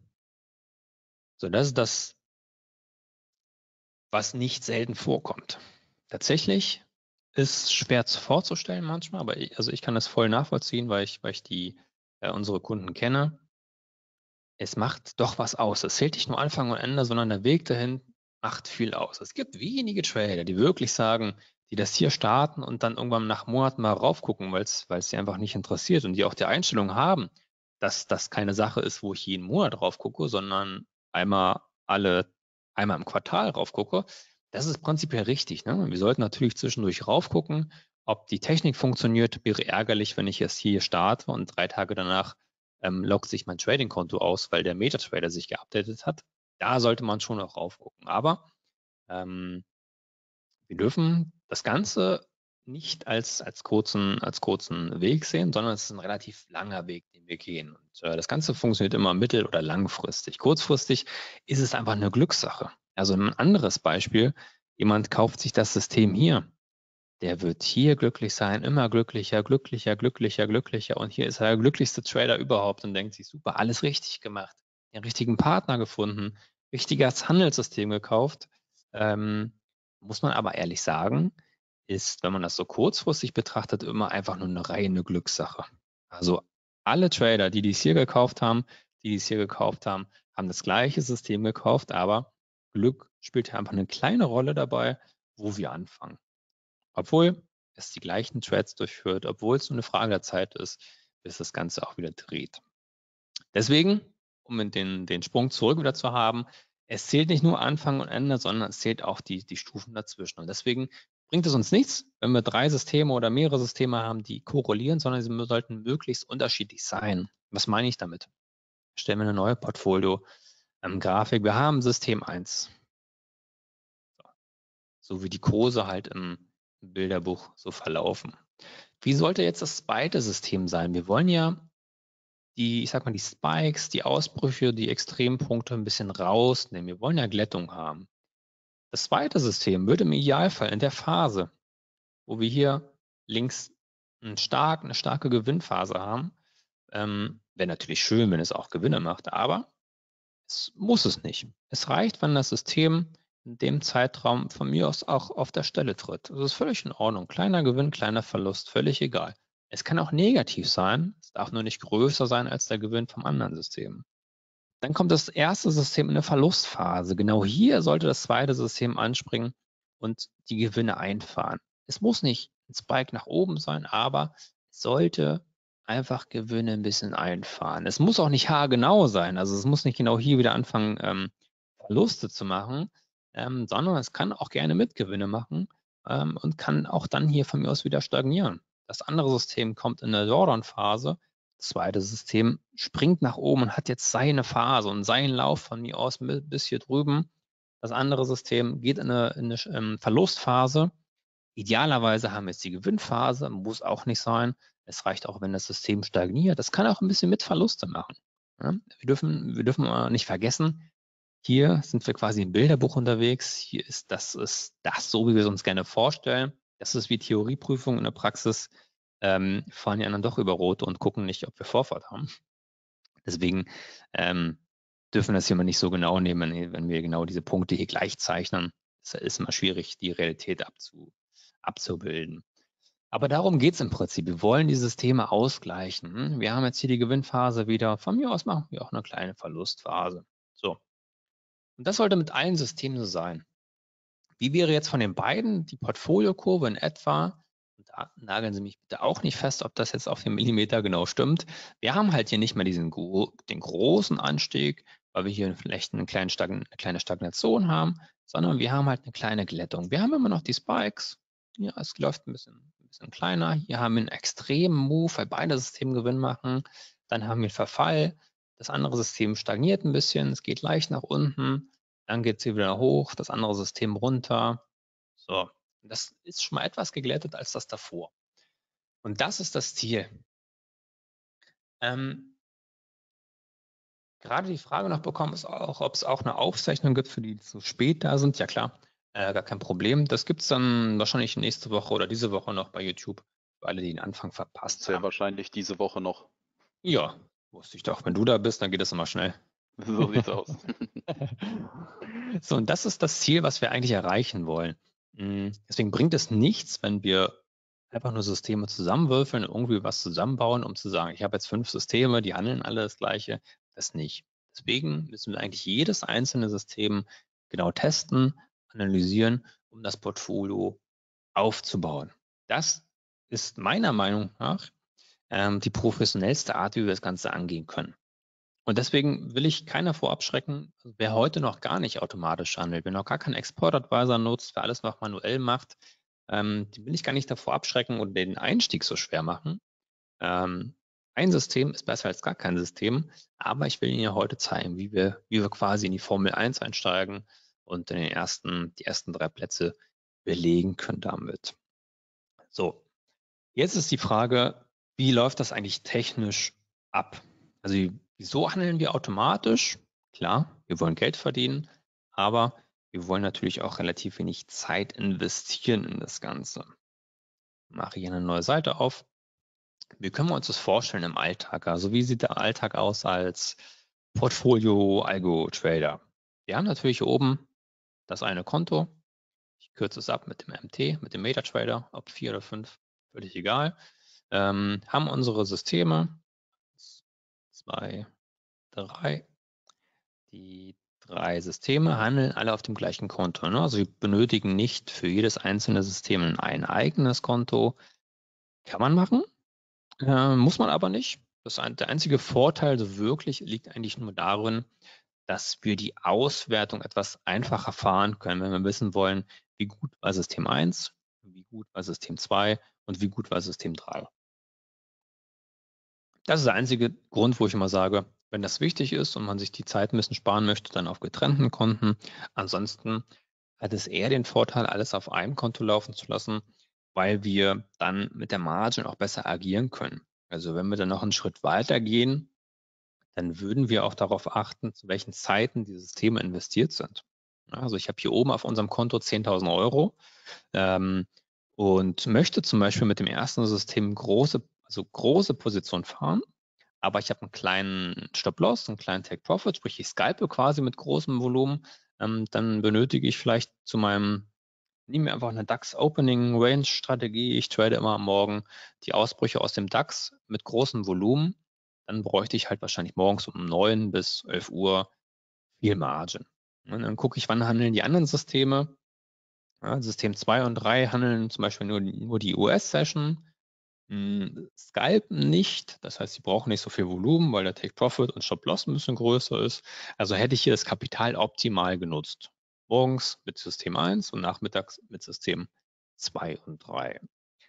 So, das ist das, was nicht selten vorkommt. Tatsächlich ist schwer vorzustellen manchmal, aber ich, also ich kann das voll nachvollziehen, weil ich, weil ich die, äh, unsere Kunden kenne. Es macht doch was aus. Es zählt nicht nur Anfang und Ende, sondern der Weg dahin macht viel aus. Es gibt wenige Trader, die wirklich sagen, die das hier starten und dann irgendwann nach Monaten mal raufgucken, weil es sie einfach nicht interessiert und die auch die Einstellung haben, dass das keine Sache ist, wo ich jeden Monat drauf gucke, sondern einmal alle, einmal im Quartal rauf gucke. Das ist prinzipiell richtig. Ne? Wir sollten natürlich zwischendurch raufgucken, ob die Technik funktioniert. Wäre ärgerlich, wenn ich jetzt hier starte und drei Tage danach ähm, loggt sich mein Trading-Konto aus, weil der MetaTrader sich geupdatet hat. Da sollte man schon auch raufgucken. Aber ähm, wir dürfen das Ganze nicht als, als, kurzen, als kurzen Weg sehen, sondern es ist ein relativ langer Weg, den wir gehen. Und äh, das Ganze funktioniert immer mittel- oder langfristig. Kurzfristig ist es einfach eine Glückssache. Also ein anderes Beispiel, jemand kauft sich das System hier, der wird hier glücklich sein, immer glücklicher, glücklicher, glücklicher, glücklicher. Und hier ist er der glücklichste Trader überhaupt und denkt sich, super, alles richtig gemacht, den richtigen Partner gefunden, richtiges Handelssystem gekauft. Ähm, muss man aber ehrlich sagen, ist, wenn man das so kurzfristig betrachtet, immer einfach nur eine reine Glückssache. Also alle Trader, die dies hier gekauft haben, die dies hier gekauft haben, haben das gleiche System gekauft, aber Glück spielt ja einfach eine kleine Rolle dabei, wo wir anfangen. Obwohl es die gleichen Threads durchführt, obwohl es nur eine Frage der Zeit ist, bis das Ganze auch wieder dreht. Deswegen, um den, den Sprung zurück wieder zu haben, es zählt nicht nur Anfang und Ende, sondern es zählt auch die, die Stufen dazwischen. Und deswegen bringt es uns nichts, wenn wir drei Systeme oder mehrere Systeme haben, die korrelieren, sondern sie sollten möglichst unterschiedlich sein. Was meine ich damit? Stellen wir eine neue Portfolio-Grafik. Wir haben System eins. So wie die Kurse halt im Bilderbuch so verlaufen. Wie sollte jetzt das zweite System sein? Wir wollen ja die, ich sag mal, die Spikes, die Ausbrüche, die Extrempunkte ein bisschen rausnehmen. Wir wollen ja Glättung haben. Das zweite System würde im Idealfall in der Phase, wo wir hier links einen stark, eine starke Gewinnphase haben, ähm, wäre natürlich schön, wenn es auch Gewinne macht, aber es muss es nicht. Es reicht, wenn das System in dem Zeitraum von mir aus auch auf der Stelle tritt. Das ist völlig in Ordnung. Kleiner Gewinn, kleiner Verlust, völlig egal. Es kann auch negativ sein. Es darf nur nicht größer sein als der Gewinn vom anderen System. Dann kommt das erste System in eine Verlustphase. Genau hier sollte das zweite System anspringen und die Gewinne einfahren. Es muss nicht ein Spike nach oben sein, aber es sollte einfach Gewinne ein bisschen einfahren. Es muss auch nicht haargenau sein. Also es muss nicht genau hier wieder anfangen, ähm, Verluste zu machen, ähm, sondern es kann auch gerne Mitgewinne machen ähm, und kann auch dann hier von mir aus wieder stagnieren. Das andere System kommt in der Drawdown-Phase. Das zweite System springt nach oben und hat jetzt seine Phase und seinen Lauf von mir aus bis hier drüben. Das andere System geht in eine, in eine ähm, Verlustphase. Idealerweise haben wir jetzt die Gewinnphase, muss auch nicht sein. Es reicht auch, wenn das System stagniert. Das kann auch ein bisschen mit Verluste machen. Ja? Wir dürfen, wir dürfen nicht vergessen, hier sind wir quasi im Bilderbuch unterwegs. Hier ist das, ist das so, wie wir es uns gerne vorstellen. Das ist wie Theorieprüfung in der Praxis. Ähm, fahren die anderen doch über Rot und gucken nicht, ob wir Vorfahrt haben. Deswegen ähm, dürfen wir das hier mal nicht so genau nehmen, wenn wir genau diese Punkte hier gleich zeichnen. Es ist immer schwierig, die Realität abzu, abzubilden. Aber darum geht es im Prinzip. Wir wollen die Systeme ausgleichen. Wir haben jetzt hier die Gewinnphase wieder. Von mir aus machen wir auch eine kleine Verlustphase. So. Und das sollte mit allen Systemen so sein. Wie wäre jetzt von den beiden die Portfoliokurve in etwa? Und da nageln Sie mich bitte auch nicht fest, ob das jetzt auf den Millimeter genau stimmt. Wir haben halt hier nicht mehr diesen den großen Anstieg, weil wir hier vielleicht eine kleine, Stagn eine kleine Stagnation haben, sondern wir haben halt eine kleine Glättung. Wir haben immer noch die Spikes. Ja, es läuft ein bisschen, ein bisschen kleiner. Hier haben wir einen extremen Move, weil beide Systeme Gewinn machen. Dann haben wir Verfall. Das andere System stagniert ein bisschen. Es geht leicht nach unten. Dann geht es hier wieder hoch, das andere System runter. So, das ist schon mal etwas geglättet als das davor. Und das ist das Ziel. Ähm, gerade die Frage noch bekommen ist auch, ob es auch eine Aufzeichnung gibt, für die, die zu spät da sind. Ja klar, äh, gar kein Problem. Das gibt es dann wahrscheinlich nächste Woche oder diese Woche noch bei YouTube, für alle, die den Anfang verpasst Sehr haben. wahrscheinlich diese Woche noch. Ja, wusste ich doch. Wenn du da bist, dann geht es immer schnell. So sieht's aus. So, und das ist das Ziel, was wir eigentlich erreichen wollen. Deswegen bringt es nichts, wenn wir einfach nur Systeme zusammenwürfeln, irgendwie was zusammenbauen, um zu sagen, ich habe jetzt fünf Systeme, die handeln alle das Gleiche. Das nicht. Deswegen müssen wir eigentlich jedes einzelne System genau testen, analysieren, um das Portfolio aufzubauen. Das ist meiner Meinung nach ähm, die professionellste Art, wie wir das Ganze angehen können. Und deswegen will ich keiner vorabschrecken, wer heute noch gar nicht automatisch handelt, wer noch gar keinen Export-Advisor nutzt, wer alles noch manuell macht, ähm, die will ich gar nicht davor abschrecken und den Einstieg so schwer machen. Ähm, ein System ist besser als gar kein System, aber ich will Ihnen ja heute zeigen, wie wir, wie wir quasi in die Formel eins einsteigen und in den ersten, die ersten drei Plätze belegen können damit. So, jetzt ist die Frage, wie läuft das eigentlich technisch ab? Also wieso handeln wir automatisch? Klar, wir wollen Geld verdienen, aber wir wollen natürlich auch relativ wenig Zeit investieren in das Ganze. Ich mache hier eine neue Seite auf. Wie können wir uns das vorstellen im Alltag? Also wie sieht der Alltag aus als Portfolio-Algo-Trader? Wir haben natürlich hier oben das eine Konto. Ich kürze es ab mit dem M T, mit dem MetaTrader, ob vier oder fünf, völlig egal. Ähm, haben unsere Systeme, zwei, drei, die drei Systeme handeln alle auf dem gleichen Konto. Ne? Also wir benötigen nicht für jedes einzelne System ein eigenes Konto. Kann man machen, äh, muss man aber nicht. Das ein, der einzige Vorteil so wirklich liegt eigentlich nur darin, dass wir die Auswertung etwas einfacher fahren können, wenn wir wissen wollen, wie gut war System eins, wie gut war System zwei und wie gut war System drei. Das ist der einzige Grund, wo ich immer sage, wenn das wichtig ist und man sich die Zeit ein bisschen sparen möchte, dann auf getrennten Konten. Ansonsten hat es eher den Vorteil, alles auf einem Konto laufen zu lassen, weil wir dann mit der Margin auch besser agieren können. Also wenn wir dann noch einen Schritt weiter gehen, dann würden wir auch darauf achten, zu welchen Zeiten die Systeme investiert sind. Also ich habe hier oben auf unserem Konto zehntausend Euro ähm, und möchte zum Beispiel mit dem ersten System große, also große Position fahren, aber ich habe einen kleinen Stop-Loss, einen kleinen Take-Profit, sprich ich scalpe quasi mit großem Volumen, ähm, dann benötige ich vielleicht zu meinem, nehmen wir einfach eine DAX Opening Range Strategie, ich trade immer am Morgen die Ausbrüche aus dem DAX mit großem Volumen, dann bräuchte ich halt wahrscheinlich morgens um neun bis elf Uhr viel Margin. Und dann gucke ich, wann handeln die anderen Systeme. Ja, System zwei und drei handeln zum Beispiel nur, nur die U S-Session, scalpen nicht, das heißt, sie brauchen nicht so viel Volumen, weil der Take-Profit und Stop-Loss ein bisschen größer ist. Also hätte ich hier das Kapital optimal genutzt. Morgens mit System eins und nachmittags mit System zwei und drei.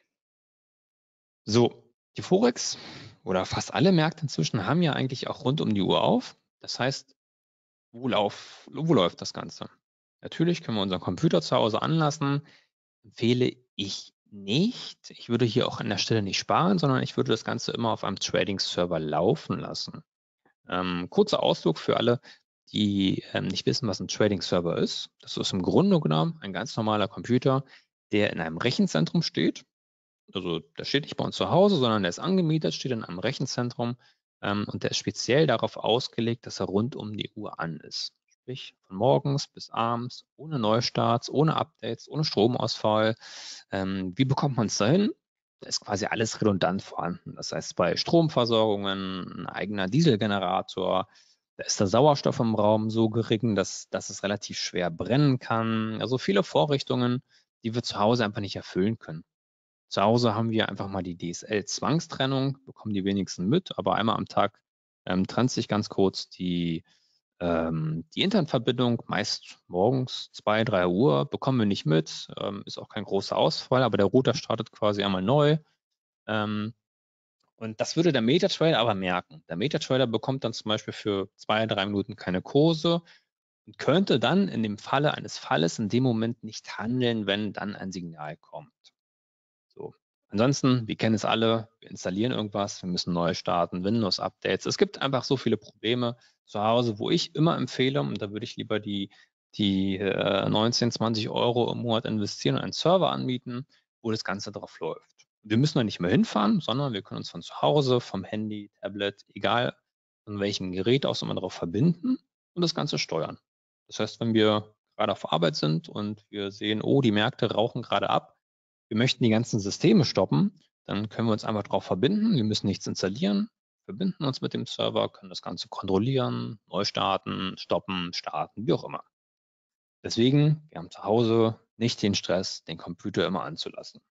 So, die Forex oder fast alle Märkte inzwischen haben ja eigentlich auch rund um die Uhr auf. Das heißt, wo, lauf, wo läuft das Ganze? Natürlich können wir unseren Computer zu Hause anlassen. Empfehle ich nicht. Ich würde hier auch an der Stelle nicht sparen, sondern ich würde das Ganze immer auf einem Trading-Server laufen lassen. Ähm, kurzer Ausdruck für alle, die ähm, nicht wissen, was ein Trading-Server ist. Das ist im Grunde genommen ein ganz normaler Computer, der in einem Rechenzentrum steht. Also der steht nicht bei uns zu Hause, sondern der ist angemietet, steht in einem Rechenzentrum ähm, und der ist speziell darauf ausgelegt, dass er rund um die Uhr an ist. Sprich von morgens bis abends, ohne Neustarts, ohne Updates, ohne Stromausfall. Ähm, wie bekommt man es dahin? Da ist quasi alles redundant vorhanden. Das heißt, bei Stromversorgungen, ein eigener Dieselgenerator, da ist der Sauerstoff im Raum so gering, dass, dass es relativ schwer brennen kann. Also viele Vorrichtungen, die wir zu Hause einfach nicht erfüllen können. Zu Hause haben wir einfach mal die D S L-Zwangstrennung, bekommen die wenigsten mit, aber einmal am Tag ähm, trennt sich ganz kurz die, ähm, die Internetverbindung, meist morgens zwei, drei Uhr, bekommen wir nicht mit, ähm, ist auch kein großer Ausfall, aber der Router startet quasi einmal neu. Ähm, und das würde der MetaTrader aber merken. Der MetaTrader bekommt dann zum Beispiel für zwei, drei Minuten keine Kurse und könnte dann in dem Falle eines Falles in dem Moment nicht handeln, wenn dann ein Signal kommt. So. Ansonsten, wir kennen es alle, wir installieren irgendwas, wir müssen neu starten, Windows-Updates. Es gibt einfach so viele Probleme zu Hause, wo ich immer empfehle, und da würde ich lieber die, die äh, neunzehn, zwanzig Euro im Monat investieren und einen Server anbieten, wo das Ganze drauf läuft. Wir müssen da nicht mehr hinfahren, sondern wir können uns von zu Hause, vom Handy, Tablet, egal von welchem Gerät aus immer darauf verbinden und das Ganze steuern. Das heißt, wenn wir gerade auf Arbeit sind und wir sehen, oh, die Märkte rauchen gerade ab, wir möchten die ganzen Systeme stoppen, dann können wir uns einfach darauf verbinden. Wir müssen nichts installieren, verbinden uns mit dem Server, können das Ganze kontrollieren, neu starten, stoppen, starten, wie auch immer. Deswegen, wir haben zu Hause nicht den Stress, den Computer immer anzulassen.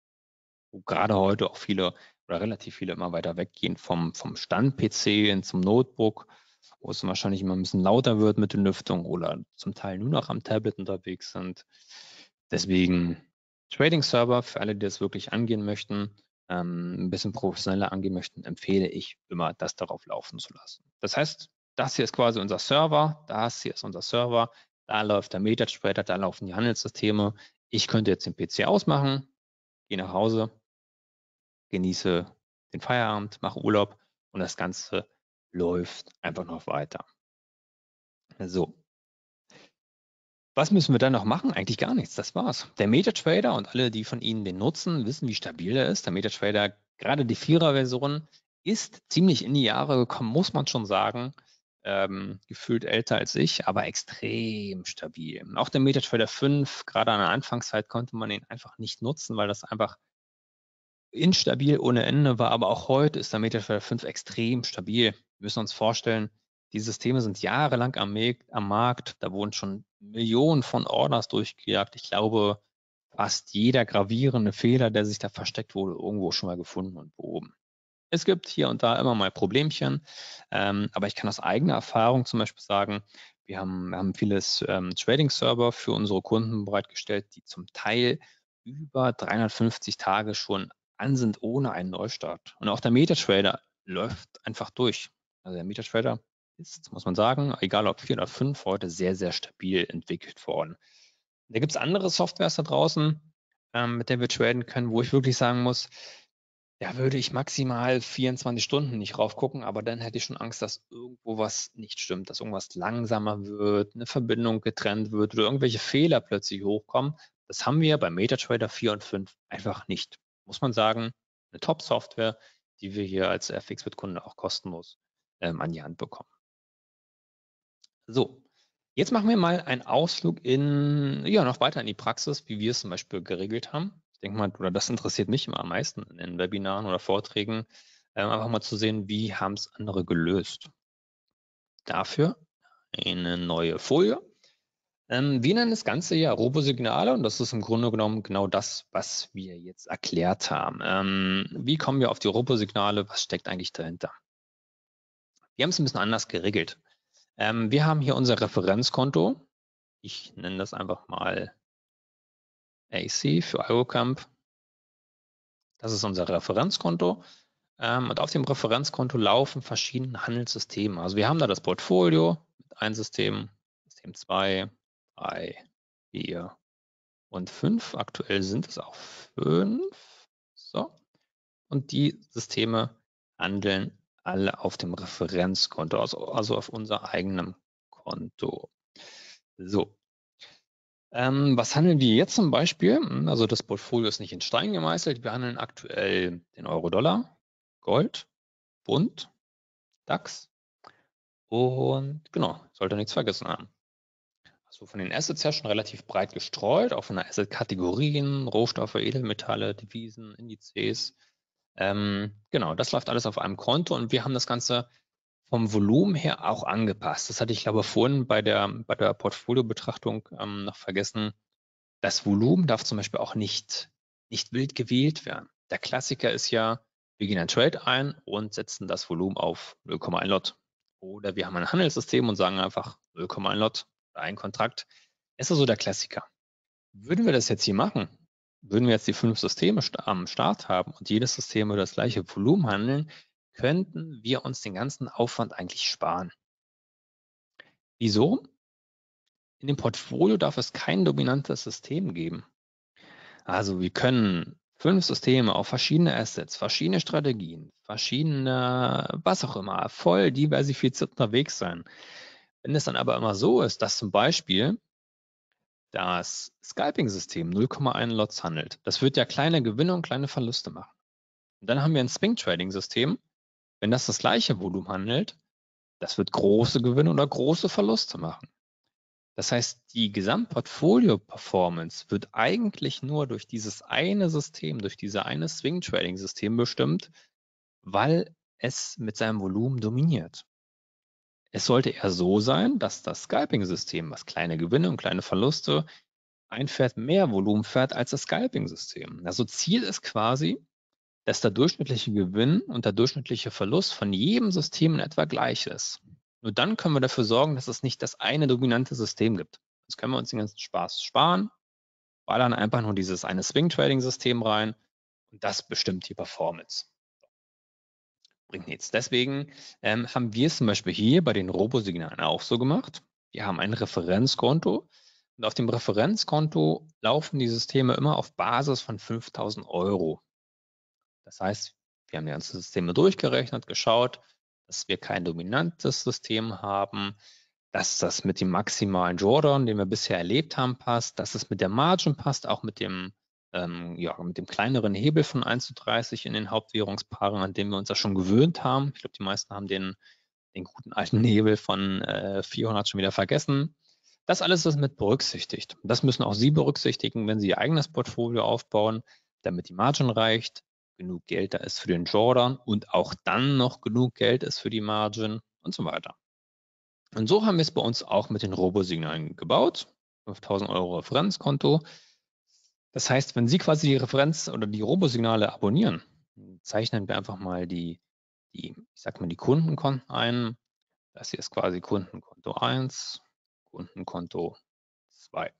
Wo gerade heute auch viele oder relativ viele immer weiter weggehen vom, vom Stand-P C hin zum Notebook, wo es wahrscheinlich immer ein bisschen lauter wird mit der Lüftung oder zum Teil nur noch am Tablet unterwegs sind. Deswegen Trading-Server, für alle, die das wirklich angehen möchten, ähm, ein bisschen professioneller angehen möchten, empfehle ich immer, das darauf laufen zu lassen. Das heißt, das hier ist quasi unser Server, das hier ist unser Server, da läuft der MetaTrader, da laufen die Handelssysteme. Ich könnte jetzt den P C ausmachen, gehe nach Hause, genieße den Feierabend, mache Urlaub und das Ganze läuft einfach noch weiter. So. Was müssen wir dann noch machen? Eigentlich gar nichts, das war's. Der MetaTrader und alle, die von Ihnen den nutzen, wissen, wie stabil er ist. Der MetaTrader, gerade die Vierer-Version, ist ziemlich in die Jahre gekommen, muss man schon sagen. Ähm, gefühlt älter als ich, aber extrem stabil. Auch der MetaTrader fünf, gerade an der Anfangszeit konnte man ihn einfach nicht nutzen, weil das einfach instabil ohne Ende war. Aber auch heute ist der MetaTrader fünf extrem stabil. Wir müssen uns vorstellen, die Systeme sind jahrelang am, am Markt. Da wurden schon Millionen von Orders durchgejagt. Ich glaube, fast jeder gravierende Fehler, der sich da versteckt, wurde irgendwo schon mal gefunden und behoben. Es gibt hier und da immer mal Problemchen, ähm, aber ich kann aus eigener Erfahrung zum Beispiel sagen, wir haben, wir haben vieles ähm, Trading-Server für unsere Kunden bereitgestellt, die zum Teil über dreihundertfünfzig Tage schon an sind ohne einen Neustart. Und auch der MetaTrader läuft einfach durch. Also der MetaTrader ist, muss man sagen, egal ob vier oder fünf, heute sehr, sehr stabil entwickelt worden. Da gibt es andere Softwares da draußen, ähm, mit der wir traden können, wo ich wirklich sagen muss, da würde ich maximal vierundzwanzig Stunden nicht rauf gucken, aber dann hätte ich schon Angst, dass irgendwo was nicht stimmt, dass irgendwas langsamer wird, eine Verbindung getrennt wird oder irgendwelche Fehler plötzlich hochkommen. Das haben wir bei MetaTrader vier und fünf einfach nicht. Muss man sagen, eine Top-Software, die wir hier als F X Bit-Kunde auch kostenlos ähm, an die Hand bekommen. So, jetzt machen wir mal einen Ausflug in, ja, noch weiter in die Praxis, wie wir es zum Beispiel geregelt haben. Ich denke mal, oder das interessiert mich immer am meisten in den Webinaren oder Vorträgen, ähm, einfach mal zu sehen, wie haben es andere gelöst. Dafür eine neue Folie. Ähm, wir nennen das Ganze ja Robosignale und das ist im Grunde genommen genau das, was wir jetzt erklärt haben. Ähm, wie kommen wir auf die Robosignale? Was steckt eigentlich dahinter? Wir haben es ein bisschen anders geregelt. Ähm, wir haben hier unser Referenzkonto. Ich nenne das einfach mal A C für Eurocamp. Das ist unser Referenzkonto. Ähm, und auf dem Referenzkonto laufen verschiedene Handelssysteme. Also wir haben da das Portfolio mit ein System, System zwei, drei, vier und fünf. Aktuell sind es auch fünf. So. Und die Systeme handeln alle auf dem Referenzkonto, also, also auf unser eigenem Konto. So. Ähm, was handeln wir jetzt zum Beispiel? Also das Portfolio ist nicht in Stein gemeißelt. Wir handeln aktuell den Euro-Dollar, Gold, Pfund, DAX und genau, sollte nichts vergessen haben. Also von den Assets her schon relativ breit gestreut, auch von den Asset-Kategorien, Rohstoffe, Edelmetalle, Devisen, Indizes. Ähm, genau, das läuft alles auf einem Konto und wir haben das Ganze vom Volumen her auch angepasst. Das hatte ich, glaube ich, vorhin bei der, bei der Portfolio-Betrachtung ähm, noch vergessen. Das Volumen darf zum Beispiel auch nicht, nicht wild gewählt werden. Der Klassiker ist ja, wir gehen ein Trade ein und setzen das Volumen auf null Komma eins Lot. Oder wir haben ein Handelssystem und sagen einfach null Komma eins Lot, ein Kontrakt. Das ist so der Klassiker. Würden wir das jetzt hier machen, würden wir jetzt die fünf Systeme am Start haben und jedes System über das gleiche Volumen handeln, könnten wir uns den ganzen Aufwand eigentlich sparen. Wieso? In dem Portfolio darf es kein dominantes System geben. Also wir können fünf Systeme auf verschiedene Assets, verschiedene Strategien, verschiedene, was auch immer, voll diversifiziert unterwegs sein. Wenn es dann aber immer so ist, dass zum Beispiel das Scalping-System null Komma eins Lots handelt, das wird ja kleine Gewinne und kleine Verluste machen. Und dann haben wir ein Swing-Trading-System, wenn das das gleiche Volumen handelt, das wird große Gewinne oder große Verluste machen. Das heißt, die Gesamtportfolio-Performance wird eigentlich nur durch dieses eine System, durch dieses eine Swing-Trading-System bestimmt, weil es mit seinem Volumen dominiert. Es sollte eher so sein, dass das Scalping-System, was kleine Gewinne und kleine Verluste einfährt, mehr Volumen fährt als das Scalping-System. Also Ziel ist quasi, dass der durchschnittliche Gewinn und der durchschnittliche Verlust von jedem System in etwa gleich ist. Nur dann können wir dafür sorgen, dass es nicht das eine dominante System gibt. Jetzt können wir uns den ganzen Spaß sparen, ballern einfach nur dieses eine Swing-Trading-System rein und das bestimmt die Performance. Bringt nichts. Deswegen ähm, haben wir es zum Beispiel hier bei den Robosignalen auch so gemacht. Wir haben ein Referenzkonto, Und auf dem Referenzkonto laufen die Systeme immer auf Basis von fünftausend Euro. Das heißt, wir haben die ganzen Systeme durchgerechnet, geschaut, dass wir kein dominantes System haben, dass das mit dem maximalen Drawdown, den wir bisher erlebt haben, passt, dass es mit der Margin passt, auch mit dem, ähm, ja, mit dem kleineren Hebel von eins zu dreißig in den Hauptwährungspaaren, an dem wir uns ja schon gewöhnt haben. Ich glaube, die meisten haben den, den guten alten Hebel von äh, vierhundert schon wieder vergessen. Das alles ist mit berücksichtigt. Das müssen auch Sie berücksichtigen, wenn Sie Ihr eigenes Portfolio aufbauen, damit die Margin reicht, genug Geld da ist für den Drawdown und auch dann noch genug Geld ist für die Margin und so weiter. Und so haben wir es bei uns auch mit den Robosignalen gebaut. fünftausend Euro Referenzkonto. Das heißt, wenn Sie quasi die Referenz oder die Robosignale abonnieren, zeichnen wir einfach mal die, die, ich sag mal, die Kundenkonten ein. Das hier ist quasi Kundenkonto eins, Kundenkonto zwei.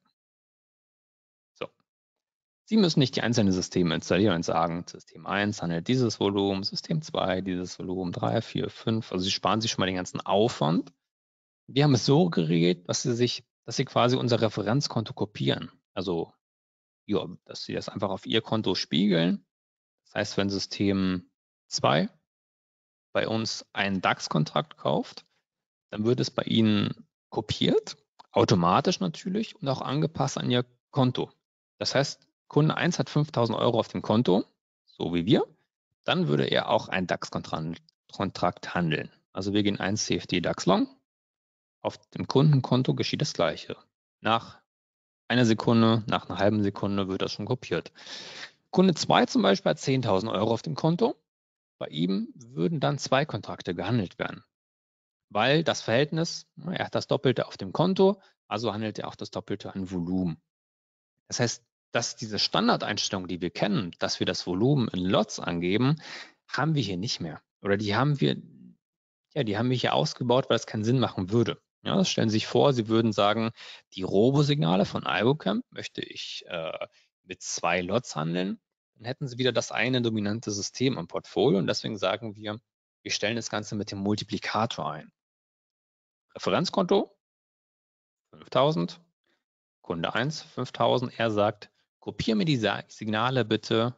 So. Sie müssen nicht die einzelnen Systeme installieren und sagen, System eins handelt dieses Volumen, System zwei dieses Volumen, drei, vier, fünf. Also Sie sparen sich schon mal den ganzen Aufwand. Wir haben es so geregelt, dass Sie sich, dass Sie quasi unser Referenzkonto kopieren. Also, ja, dass Sie das einfach auf Ihr Konto spiegeln. Das heißt, wenn System zwei bei uns einen DAX-Kontrakt kauft, dann wird es bei Ihnen kopiert, automatisch natürlich und auch angepasst an Ihr Konto. Das heißt, Kunde eins hat fünftausend Euro auf dem Konto, so wie wir, dann würde er auch einen DAX-Kontrakt handeln. Also wir gehen eins C F D DAX Long. Auf dem Kundenkonto geschieht das Gleiche. Nach einer Sekunde, nach einer halben Sekunde wird das schon kopiert. Kunde zwei zum Beispiel hat zehntausend Euro auf dem Konto. Bei ihm würden dann zwei Kontrakte gehandelt werden, weil das Verhältnis, er hat das Doppelte auf dem Konto, also handelt er auch das Doppelte an Volumen. Das heißt, dass diese Standardeinstellung, die wir kennen, dass wir das Volumen in Lots angeben, haben wir hier nicht mehr. Oder die haben wir, ja, die haben wir hier ausgebaut, weil es keinen Sinn machen würde. Ja, stellen Sie sich vor, Sie würden sagen, die Robosignale von Algocamp möchte ich äh, mit zwei Lots handeln. Dann hätten Sie wieder das eine dominante System im Portfolio und deswegen sagen wir, wir stellen das Ganze mit dem Multiplikator ein. Referenzkonto fünftausend, Kunde eins fünftausend. Er sagt, kopiere mir die Signale bitte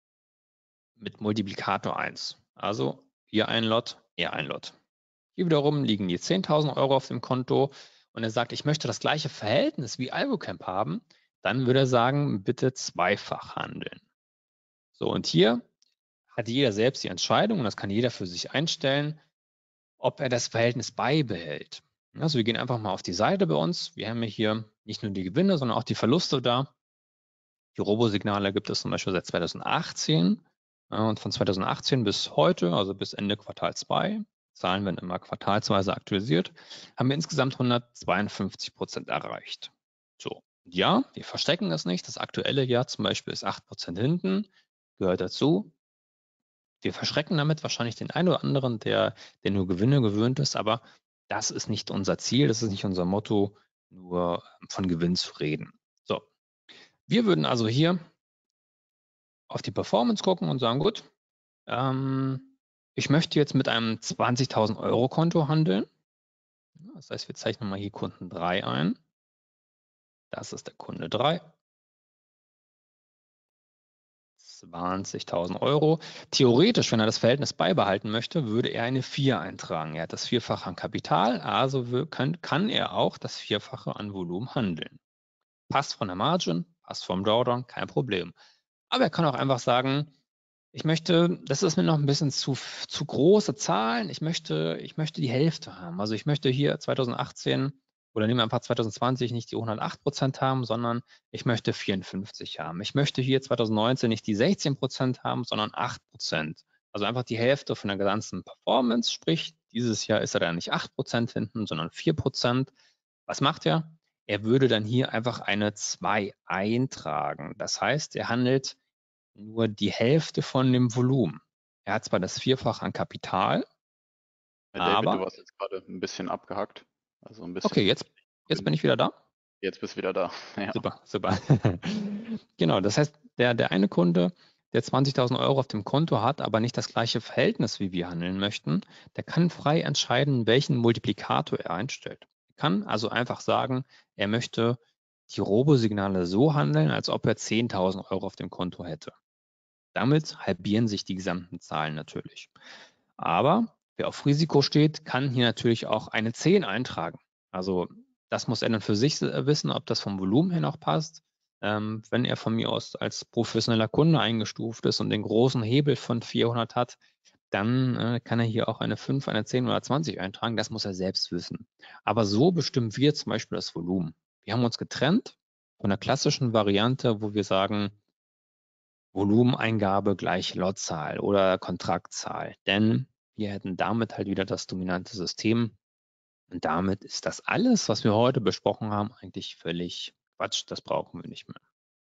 mit Multiplikator eins. Also hier ein Lot, er ein Lot. Hier wiederum liegen die zehntausend Euro auf dem Konto und er sagt, ich möchte das gleiche Verhältnis wie Algocamp haben. Dann würde er sagen, bitte zweifach handeln. So, und hier hat jeder selbst die Entscheidung und das kann jeder für sich einstellen, ob er das Verhältnis beibehält. Also wir gehen einfach mal auf die Seite bei uns. Wir haben hier nicht nur die Gewinne, sondern auch die Verluste da. Die Robosignale gibt es zum Beispiel seit zweitausendachtzehn und von zweitausendachtzehn bis heute, also bis Ende Quartal zwei, Zahlen werden immer quartalsweise aktualisiert, haben wir insgesamt hundertzweiundfünfzig Prozent erreicht. So, ja, wir verstecken das nicht. Das aktuelle Jahr zum Beispiel ist acht Prozent hinten, gehört dazu. Wir verschrecken damit wahrscheinlich den einen oder anderen, der, der nur Gewinne gewöhnt ist, aber das ist nicht unser Ziel, das ist nicht unser Motto, nur von Gewinn zu reden. So, wir würden also hier auf die Performance gucken und sagen, gut, ähm, ich möchte jetzt mit einem zwanzigtausend Euro Konto handeln. Das heißt, wir zeichnen mal hier Kunden drei ein. Das ist der Kunde drei. zwanzigtausend Euro. Theoretisch, wenn er das Verhältnis beibehalten möchte, würde er eine vier eintragen. Er hat das Vierfache an Kapital, also kann, kann er auch das Vierfache an Volumen handeln. Passt von der Margin, passt vom Drawdown, kein Problem. Aber er kann auch einfach sagen, ich möchte, das ist mir noch ein bisschen zu, zu große Zahlen, ich möchte, ich möchte die Hälfte haben. Also ich möchte hier zweitausendachtzehn oder nehmen wir einfach zweitausendzwanzig nicht die hundertacht Prozent haben, sondern ich möchte vierundfünfzig haben. Ich möchte hier zweitausendneunzehn nicht die sechzehn Prozent haben, sondern acht Prozent. Also einfach die Hälfte von der ganzen Performance, sprich dieses Jahr ist er dann nicht acht Prozent hinten, sondern vier Prozent. Was macht er? Er würde dann hier einfach eine zwei eintragen. Das heißt, er handelt nur die Hälfte von dem Volumen. Er hat zwar das Vierfache an Kapital, Hey David, aber... du warst jetzt gerade ein bisschen abgehackt. Also ein bisschen. Okay, jetzt, jetzt bin ich wieder da. Jetzt bist du wieder da. Ja. Super, super. Genau, das heißt, der, der eine Kunde, der zwanzigtausend Euro auf dem Konto hat, aber nicht das gleiche Verhältnis, wie wir handeln möchten, der kann frei entscheiden, welchen Multiplikator er einstellt. Er kann also einfach sagen, er möchte die Robosignale so handeln, als ob er zehntausend Euro auf dem Konto hätte. Damit halbieren sich die gesamten Zahlen natürlich. Aber wer auf Risiko steht, kann hier natürlich auch eine zehn eintragen. Also das muss er dann für sich wissen, ob das vom Volumen her noch passt. Ähm, wenn er von mir aus als professioneller Kunde eingestuft ist und den großen Hebel von vierhundert hat, dann äh, kann er hier auch eine fünf, eine zehn oder zwanzig eintragen. Das muss er selbst wissen. Aber so bestimmen wir zum Beispiel das Volumen. Wir haben uns getrennt von der klassischen Variante, wo wir sagen, Volumeneingabe gleich Lotzahl oder Kontraktzahl. Denn wir hätten damit halt wieder das dominante System. Und damit ist das alles, was wir heute besprochen haben, eigentlich völlig Quatsch. Das brauchen wir nicht mehr.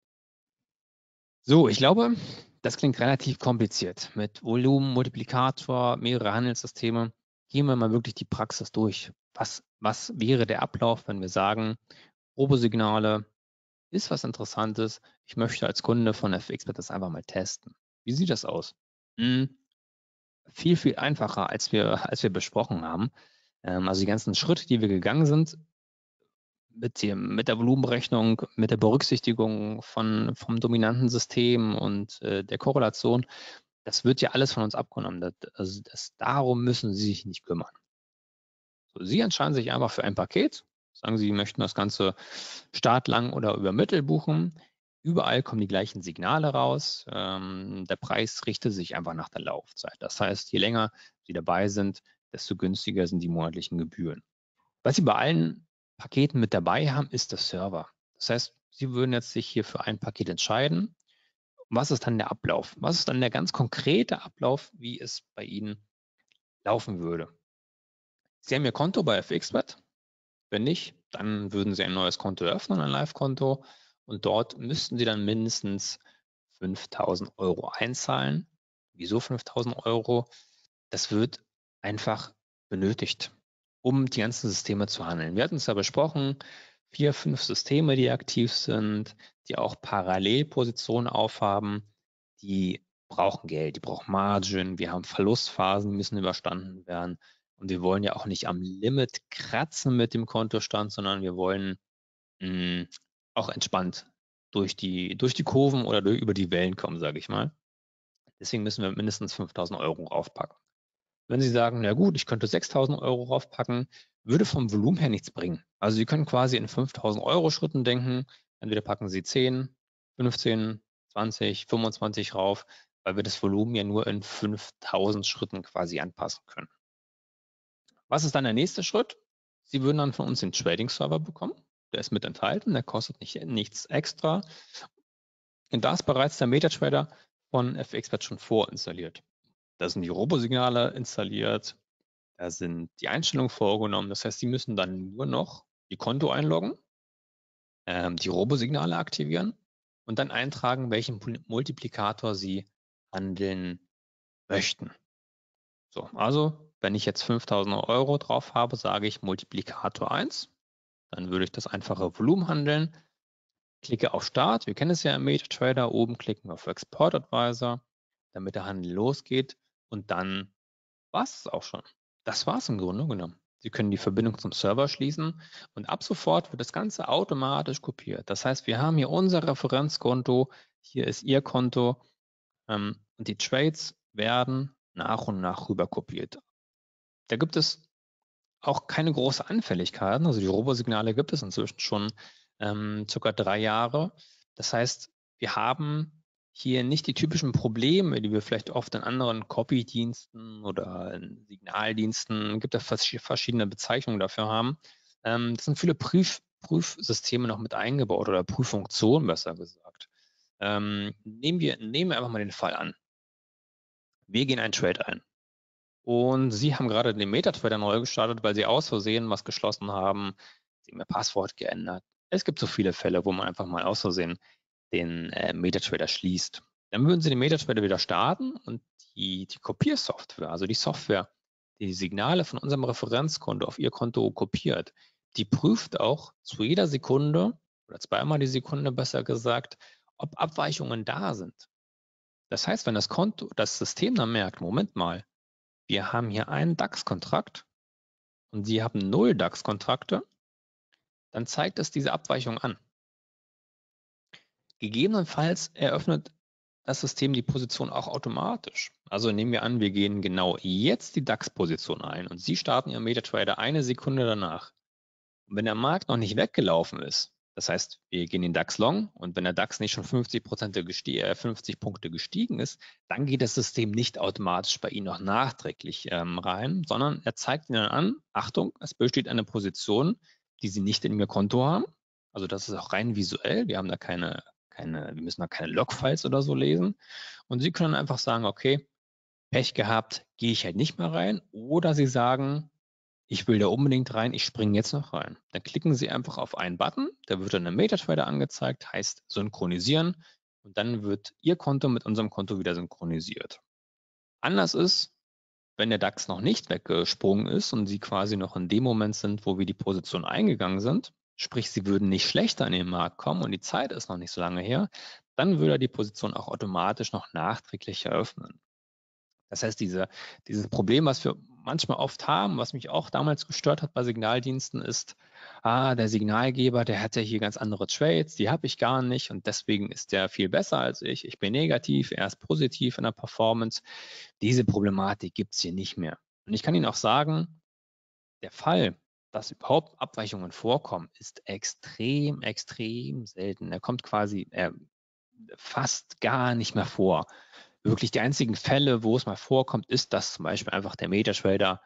So, ich glaube, das klingt relativ kompliziert. Mit Volumen, Multiplikator, mehrere Handelssysteme. Gehen wir mal wirklich die Praxis durch. Was, was wäre der Ablauf, wenn wir sagen, Robosignale ist was Interessantes. Ich möchte als Kunde von F X Bert das einfach mal testen. Wie sieht das aus? Hm, viel, viel einfacher, als wir, als wir besprochen haben. Ähm, also die ganzen Schritte, die wir gegangen sind, mit, dem, mit der Volumenberechnung, mit der Berücksichtigung von, vom dominanten System und äh, der Korrelation, das wird ja alles von uns abgenommen. Das, also das, darum müssen Sie sich nicht kümmern. So, Sie entscheiden sich einfach für ein Paket, sagen Sie, Sie möchten das Ganze startlang oder über Mittel buchen. Überall kommen die gleichen Signale raus. Ähm, der Preis richtet sich einfach nach der Laufzeit. Das heißt, je länger Sie dabei sind, desto günstiger sind die monatlichen Gebühren. Was Sie bei allen Paketen mit dabei haben, ist der Server. Das heißt, Sie würden jetzt sich hier für ein Paket entscheiden. Was ist dann der Ablauf? Was ist dann der ganz konkrete Ablauf, wie es bei Ihnen laufen würde? Sie haben Ihr Konto bei F X Bert. Wenn nicht, dann würden Sie ein neues Konto eröffnen, ein Live-Konto, und dort müssten Sie dann mindestens fünftausend Euro einzahlen. Wieso fünftausend Euro? Das wird einfach benötigt, um die ganzen Systeme zu handeln. Wir hatten es ja besprochen, vier, fünf Systeme, die aktiv sind, die auch Parallelpositionen aufhaben, die brauchen Geld, die brauchen Margin, wir haben Verlustphasen, die müssen überstanden werden. Und wir wollen ja auch nicht am Limit kratzen mit dem Kontostand, sondern wir wollen mh, auch entspannt durch die, durch die Kurven oder durch, über die Wellen kommen, sage ich mal. Deswegen müssen wir mindestens fünftausend Euro raufpacken. Wenn Sie sagen, na gut, ich könnte sechstausend Euro raufpacken, würde vom Volumen her nichts bringen. Also Sie können quasi in fünftausend Euro Schritten denken. Entweder packen Sie zehn, fünfzehn, zwanzig, fünfundzwanzig rauf, weil wir das Volumen ja nur in fünftausend Schritten quasi anpassen können. Was ist dann der nächste Schritt? Sie würden dann von uns den Trading-Server bekommen. Der ist mit enthalten, der kostet nicht, nichts extra. Und da ist bereits der MetaTrader von F X Bert schon vorinstalliert. Da sind die Robosignale installiert, da sind die Einstellungen vorgenommen. Das heißt, Sie müssen dann nur noch Ihr Konto einloggen, ähm, die Robosignale aktivieren und dann eintragen, welchen Multiplikator Sie handeln möchten. So, also wenn ich jetzt fünftausend Euro drauf habe, sage ich Multiplikator eins. Dann würde ich das einfache Volumen handeln, klicke auf Start. Wir kennen es ja im MetaTrader. Oben klicken wir auf Export Advisor, damit der Handel losgeht. Und dann war es auch schon. Das war es im Grunde genommen. Sie können die Verbindung zum Server schließen und ab sofort wird das Ganze automatisch kopiert. Das heißt, wir haben hier unser Referenzkonto, hier ist Ihr Konto ähm, und die Trades werden nach und nach rüber kopiert. Da gibt es auch keine große Anfälligkeiten. Also die Robosignale gibt es inzwischen schon ähm, circa drei Jahre. Das heißt, wir haben hier nicht die typischen Probleme, die wir vielleicht oft in anderen Copy-Diensten oder in Signaldiensten, gibt es verschiedene Bezeichnungen dafür haben. Ähm, das sind viele Prüf Prüfsysteme noch mit eingebaut oder Prüffunktionen, besser gesagt. Ähm, nehmen, wir, nehmen wir einfach mal den Fall an. Wir gehen einen Trade ein. Und Sie haben gerade den MetaTrader neu gestartet, weil Sie aus Versehen was geschlossen haben. Sie haben Ihr Passwort geändert. Es gibt so viele Fälle, wo man einfach mal aus Versehen den äh, MetaTrader schließt. Dann würden Sie den MetaTrader wieder starten und die, die Kopiersoftware, also die Software, die die Signale von unserem Referenzkonto auf Ihr Konto kopiert, die prüft auch zu jeder Sekunde oder zweimal die Sekunde besser gesagt, ob Abweichungen da sind. Das heißt, wenn das Konto, das System dann merkt, Moment mal, wir haben hier einen DAX-Kontrakt und Sie haben null DAX-Kontrakte, dann zeigt es diese Abweichung an. Gegebenenfalls eröffnet das System die Position auch automatisch. Also nehmen wir an, wir gehen genau jetzt die DAX-Position ein und Sie starten Ihren MetaTrader eine Sekunde danach. Und wenn der Markt noch nicht weggelaufen ist, das heißt, wir gehen den DAX long und wenn der DAX nicht schon fünfzig Prozent äh, fünfzig Punkte gestiegen ist, dann geht das System nicht automatisch bei Ihnen noch nachträglich ähm, rein, sondern er zeigt Ihnen an, Achtung, es besteht eine Position, die Sie nicht in Ihrem Konto haben. Also das ist auch rein visuell. Wir haben da keine, keine, wir müssen da keine Logfiles oder so lesen. Und Sie können einfach sagen, okay, Pech gehabt, gehe ich halt nicht mehr rein. Oder Sie sagen, ich will da unbedingt rein, ich springe jetzt noch rein. Dann klicken Sie einfach auf einen Button, da wird dann ein MetaTrader angezeigt, heißt synchronisieren und dann wird Ihr Konto mit unserem Konto wieder synchronisiert. Anders ist, wenn der DAX noch nicht weggesprungen ist und Sie quasi noch in dem Moment sind, wo wir die Position eingegangen sind, sprich, Sie würden nicht schlechter in den Markt kommen und die Zeit ist noch nicht so lange her, dann würde er die Position auch automatisch noch nachträglich eröffnen. Das heißt, diese, dieses Problem, was wir manchmal oft haben, was mich auch damals gestört hat bei Signaldiensten, ist, ah, der Signalgeber, der hat ja hier ganz andere Trades, die habe ich gar nicht und deswegen ist der viel besser als ich. Ich bin negativ, er ist positiv in der Performance. Diese Problematik gibt es hier nicht mehr. Und ich kann Ihnen auch sagen, der Fall, dass überhaupt Abweichungen vorkommen, ist extrem, extrem selten. Er kommt quasi äh, fast gar nicht mehr vor. Wirklich die einzigen Fälle, wo es mal vorkommt, ist, dass zum Beispiel einfach der MetaTrader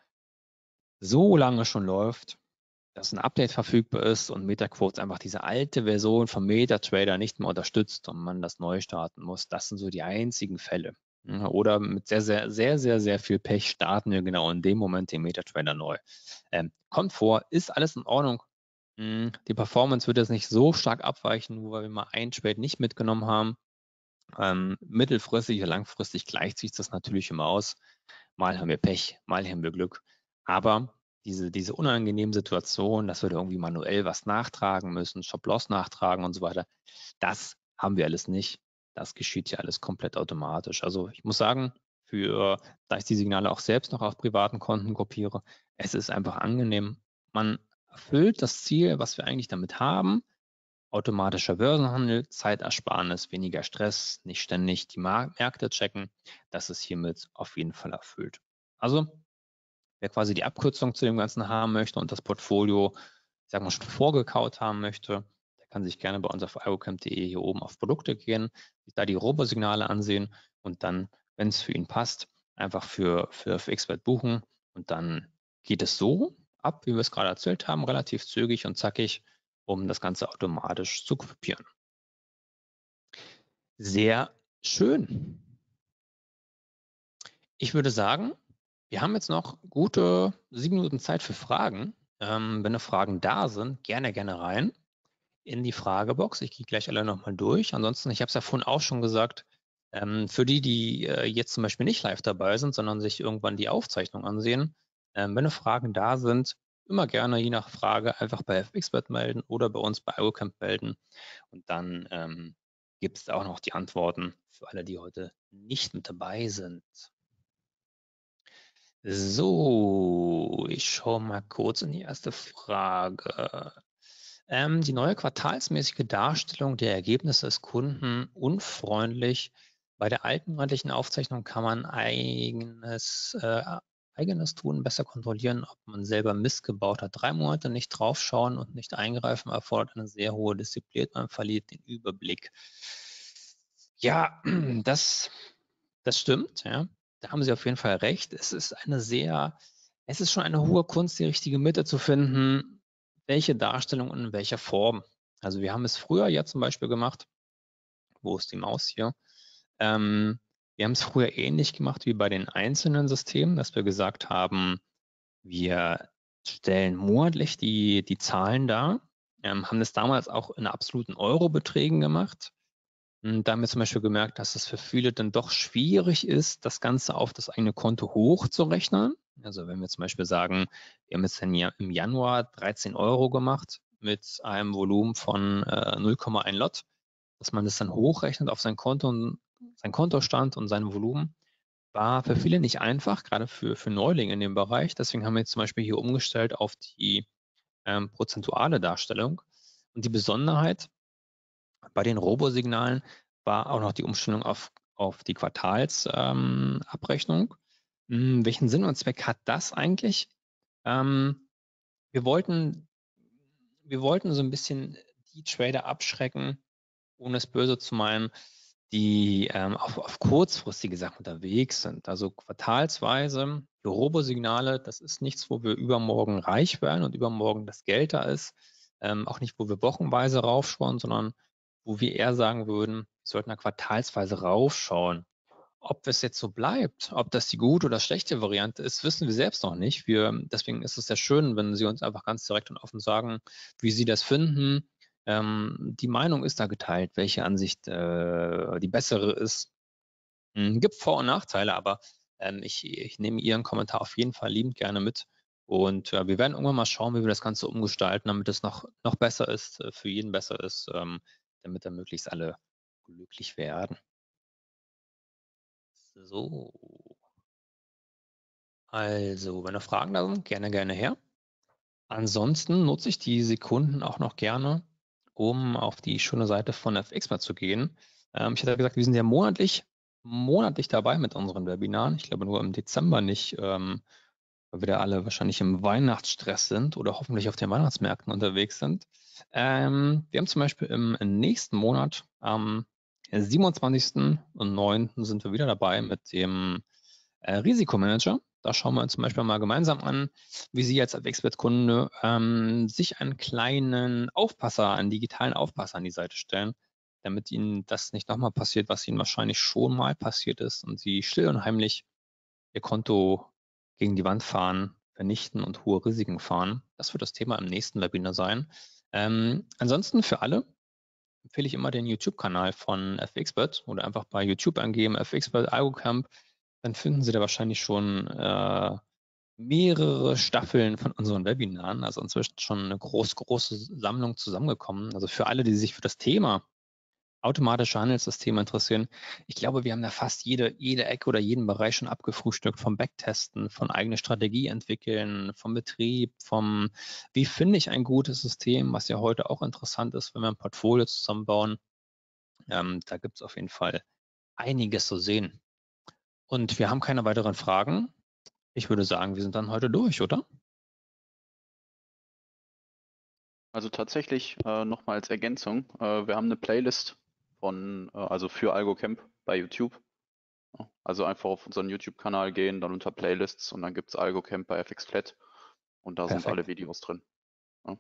so lange schon läuft, dass ein Update verfügbar ist und MetaQuotes einfach diese alte Version vom MetaTrader nicht mehr unterstützt und man das neu starten muss. Das sind so die einzigen Fälle. Oder mit sehr, sehr, sehr, sehr, sehr viel Pech starten wir genau in dem Moment den MetaTrader neu. Ähm, kommt vor, ist alles in Ordnung. Die Performance wird jetzt nicht so stark abweichen, nur weil wir mal einen Trade nicht mitgenommen haben. Ähm, mittelfristig oder langfristig gleicht sich das natürlich immer aus. Mal haben wir Pech, mal haben wir Glück. Aber diese, diese unangenehmen Situationen, dass wir da irgendwie manuell was nachtragen müssen, Stop-Loss nachtragen und so weiter, das haben wir alles nicht. Das geschieht ja alles komplett automatisch. Also ich muss sagen, für, da ich die Signale auch selbst noch auf privaten Konten kopiere, es ist einfach angenehm. Man erfüllt das Ziel, was wir eigentlich damit haben. Automatischer Börsenhandel, Zeitersparnis, weniger Stress, nicht ständig die Märkte checken. Das ist hiermit auf jeden Fall erfüllt. Also, wer quasi die Abkürzung zu dem Ganzen haben möchte und das Portfolio, ich sag mal, schon vorgekaut haben möchte, der kann sich gerne bei uns auf algocamp punkt de hier oben auf Produkte gehen, sich da die Robo-Signale ansehen und dann, wenn es für ihn passt, einfach für, für, für X-Wert buchen und dann geht es so ab, wie wir es gerade erzählt haben, relativ zügig und zackig, um das Ganze automatisch zu kopieren. Sehr schön. Ich würde sagen, wir haben jetzt noch gute sieben Minuten Zeit für Fragen. Ähm, wenn noch Fragen da sind, gerne, gerne rein in die Fragebox. Ich gehe gleich alle nochmal durch. Ansonsten, ich habe es ja vorhin auch schon gesagt, ähm, für die, die äh, jetzt zum Beispiel nicht live dabei sind, sondern sich irgendwann die Aufzeichnung ansehen, ähm, wenn noch Fragen da sind, immer gerne je nach Frage einfach bei FXpert melden oder bei uns bei algocamp melden. Und dann ähm, gibt es auch noch die Antworten für alle, die heute nicht mit dabei sind. So, ich schaue mal kurz in die erste Frage. Ähm, die neue quartalsmäßige Darstellung der Ergebnisse ist kundenunfreundlich. Bei der alten monatlichen Aufzeichnung kann man eigenes, äh, eigenes tun, besser kontrollieren, ob man selber Mist gebaut hat. Drei Monate nicht draufschauen und nicht eingreifen erfordert eine sehr hohe Disziplin. Man verliert den Überblick. Ja, das, das stimmt. Ja. Da haben Sie auf jeden Fall recht. Es ist eine sehr, es ist schon eine hohe Kunst, die richtige Mitte zu finden, welche Darstellung und in welcher Form. Also wir haben es früher ja zum Beispiel gemacht. Wo ist die Maus hier? Ähm, wir haben es früher ähnlich gemacht wie bei den einzelnen Systemen, dass wir gesagt haben, wir stellen monatlich die, die Zahlen dar, ähm, haben das damals auch in absoluten Eurobeträgen gemacht. Da haben wir zum Beispiel gemerkt, dass es für viele dann doch schwierig ist, das Ganze auf das eigene Konto hochzurechnen. Also wenn wir zum Beispiel sagen, wir haben jetzt im Januar dreizehn Euro gemacht mit einem Volumen von äh, null Komma eins Lot, dass man das dann hochrechnet auf sein Konto und sein Kontostand und sein Volumen, war für viele nicht einfach, gerade für, für Neulinge in dem Bereich. Deswegen haben wir jetzt zum Beispiel hier umgestellt auf die ähm, prozentuale Darstellung. Und die Besonderheit Bei den Robosignalen war auch noch die Umstellung auf, auf die Quartalsabrechnung. Ähm, welchen Sinn und Zweck hat das eigentlich? Ähm, wir wollten, wir wollten so ein bisschen die Trader abschrecken, ohne es böse zu meinen, die ähm, auf, auf kurzfristige Sachen unterwegs sind. Also quartalsweise, die Robosignale, das ist nichts, wo wir übermorgen reich werden und übermorgen das Geld da ist. Ähm, auch nicht, wo wir wochenweise raufschauen, sondern wo wir eher sagen würden, wir sollten da quartalsweise raufschauen. Ob es jetzt so bleibt, ob das die gute oder schlechte Variante ist, wissen wir selbst noch nicht. Wir, deswegen ist es sehr schön, wenn Sie uns einfach ganz direkt und offen sagen, wie Sie das finden. Ähm, die Meinung ist da geteilt, welche Ansicht äh, die bessere ist. Hm, gibt Vor- und Nachteile, aber ähm, ich, ich nehme Ihren Kommentar auf jeden Fall liebend gerne mit. Und äh, wir werden irgendwann mal schauen, wie wir das Ganze umgestalten, damit es noch, noch besser ist, äh, für jeden besser ist, ähm, damit dann möglichst alle glücklich werden. So. Also, wenn noch Fragen da sind, gerne, gerne her. Ansonsten nutze ich die Sekunden auch noch gerne, um auf die schöne Seite von F X mal zu gehen. Ähm, ich hatte ja gesagt, wir sind ja monatlich, monatlich dabei mit unseren Webinaren. Ich glaube nur im Dezember nicht, ähm, weil wir da alle wahrscheinlich im Weihnachtsstress sind oder hoffentlich auf den Weihnachtsmärkten unterwegs sind. Ähm, wir haben zum Beispiel im nächsten Monat am siebenundzwanzigsten und neunten sind wir wieder dabei mit dem äh, Risikomanager. Da schauen wir uns zum Beispiel mal gemeinsam an, wie Sie als F X-Bet-Kunde ähm, sich einen kleinen Aufpasser, einen digitalen Aufpasser an die Seite stellen, damit Ihnen das nicht nochmal passiert, was Ihnen wahrscheinlich schon mal passiert ist und Sie still und heimlich Ihr Konto gegen die Wand fahren, vernichten und hohe Risiken fahren. Das wird das Thema im nächsten Webinar sein. Ähm, ansonsten für alle empfehle ich immer den YouTube-Kanal von F X-Bet oder einfach bei YouTube eingeben, F X-Bet AlgoCamp. Dann finden Sie da wahrscheinlich schon äh, mehrere Staffeln von unseren Webinaren, also inzwischen schon eine groß, große Sammlung zusammengekommen. Also für alle, die sich für das Thema automatische Handelssysteme interessieren, ich glaube, wir haben da fast jede, jede Ecke oder jeden Bereich schon abgefrühstückt, vom Backtesten, von eigene Strategie entwickeln, vom Betrieb, vom wie finde ich ein gutes System, was ja heute auch interessant ist, wenn wir ein Portfolio zusammenbauen. Ähm, da gibt es auf jeden Fall einiges zu sehen. Und wir haben keine weiteren Fragen. Ich würde sagen, wir sind dann heute durch, oder? Also tatsächlich äh, nochmal als Ergänzung, äh, wir haben eine Playlist von, äh, also für AlgoCamp bei YouTube. Ja, also einfach auf unseren YouTube-Kanal gehen, dann unter Playlists und dann gibt es AlgoCamp bei F X Flat und da sind alle Perfekt. Videos drin. Ja.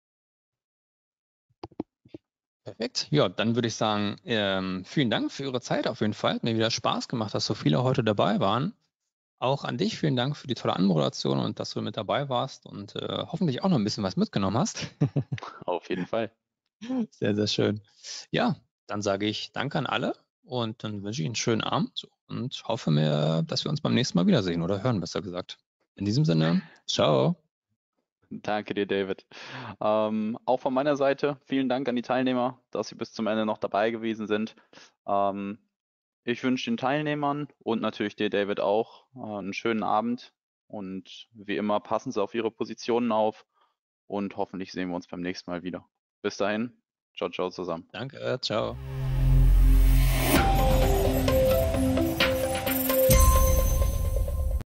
Perfekt. Ja, dann würde ich sagen, ähm, vielen Dank für Ihre Zeit auf jeden Fall. Hat mir wieder Spaß gemacht, dass so viele heute dabei waren. Auch an dich vielen Dank für die tolle Anmoderation und dass du mit dabei warst und äh, hoffentlich auch noch ein bisschen was mitgenommen hast. Auf jeden Fall. Sehr, sehr schön. Ja, dann sage ich Danke an alle und dann wünsche ich einen schönen Abend und hoffe mir, dass wir uns beim nächsten Mal wiedersehen oder hören, besser gesagt. In diesem Sinne, ciao. Danke dir, David. Ähm, auch von meiner Seite vielen Dank an die Teilnehmer, dass sie bis zum Ende noch dabei gewesen sind. Ähm, ich wünsche den Teilnehmern und natürlich dir, David, auch äh, einen schönen Abend und wie immer passen Sie auf Ihre Positionen auf und hoffentlich sehen wir uns beim nächsten Mal wieder. Bis dahin, ciao, ciao zusammen. Danke, ciao.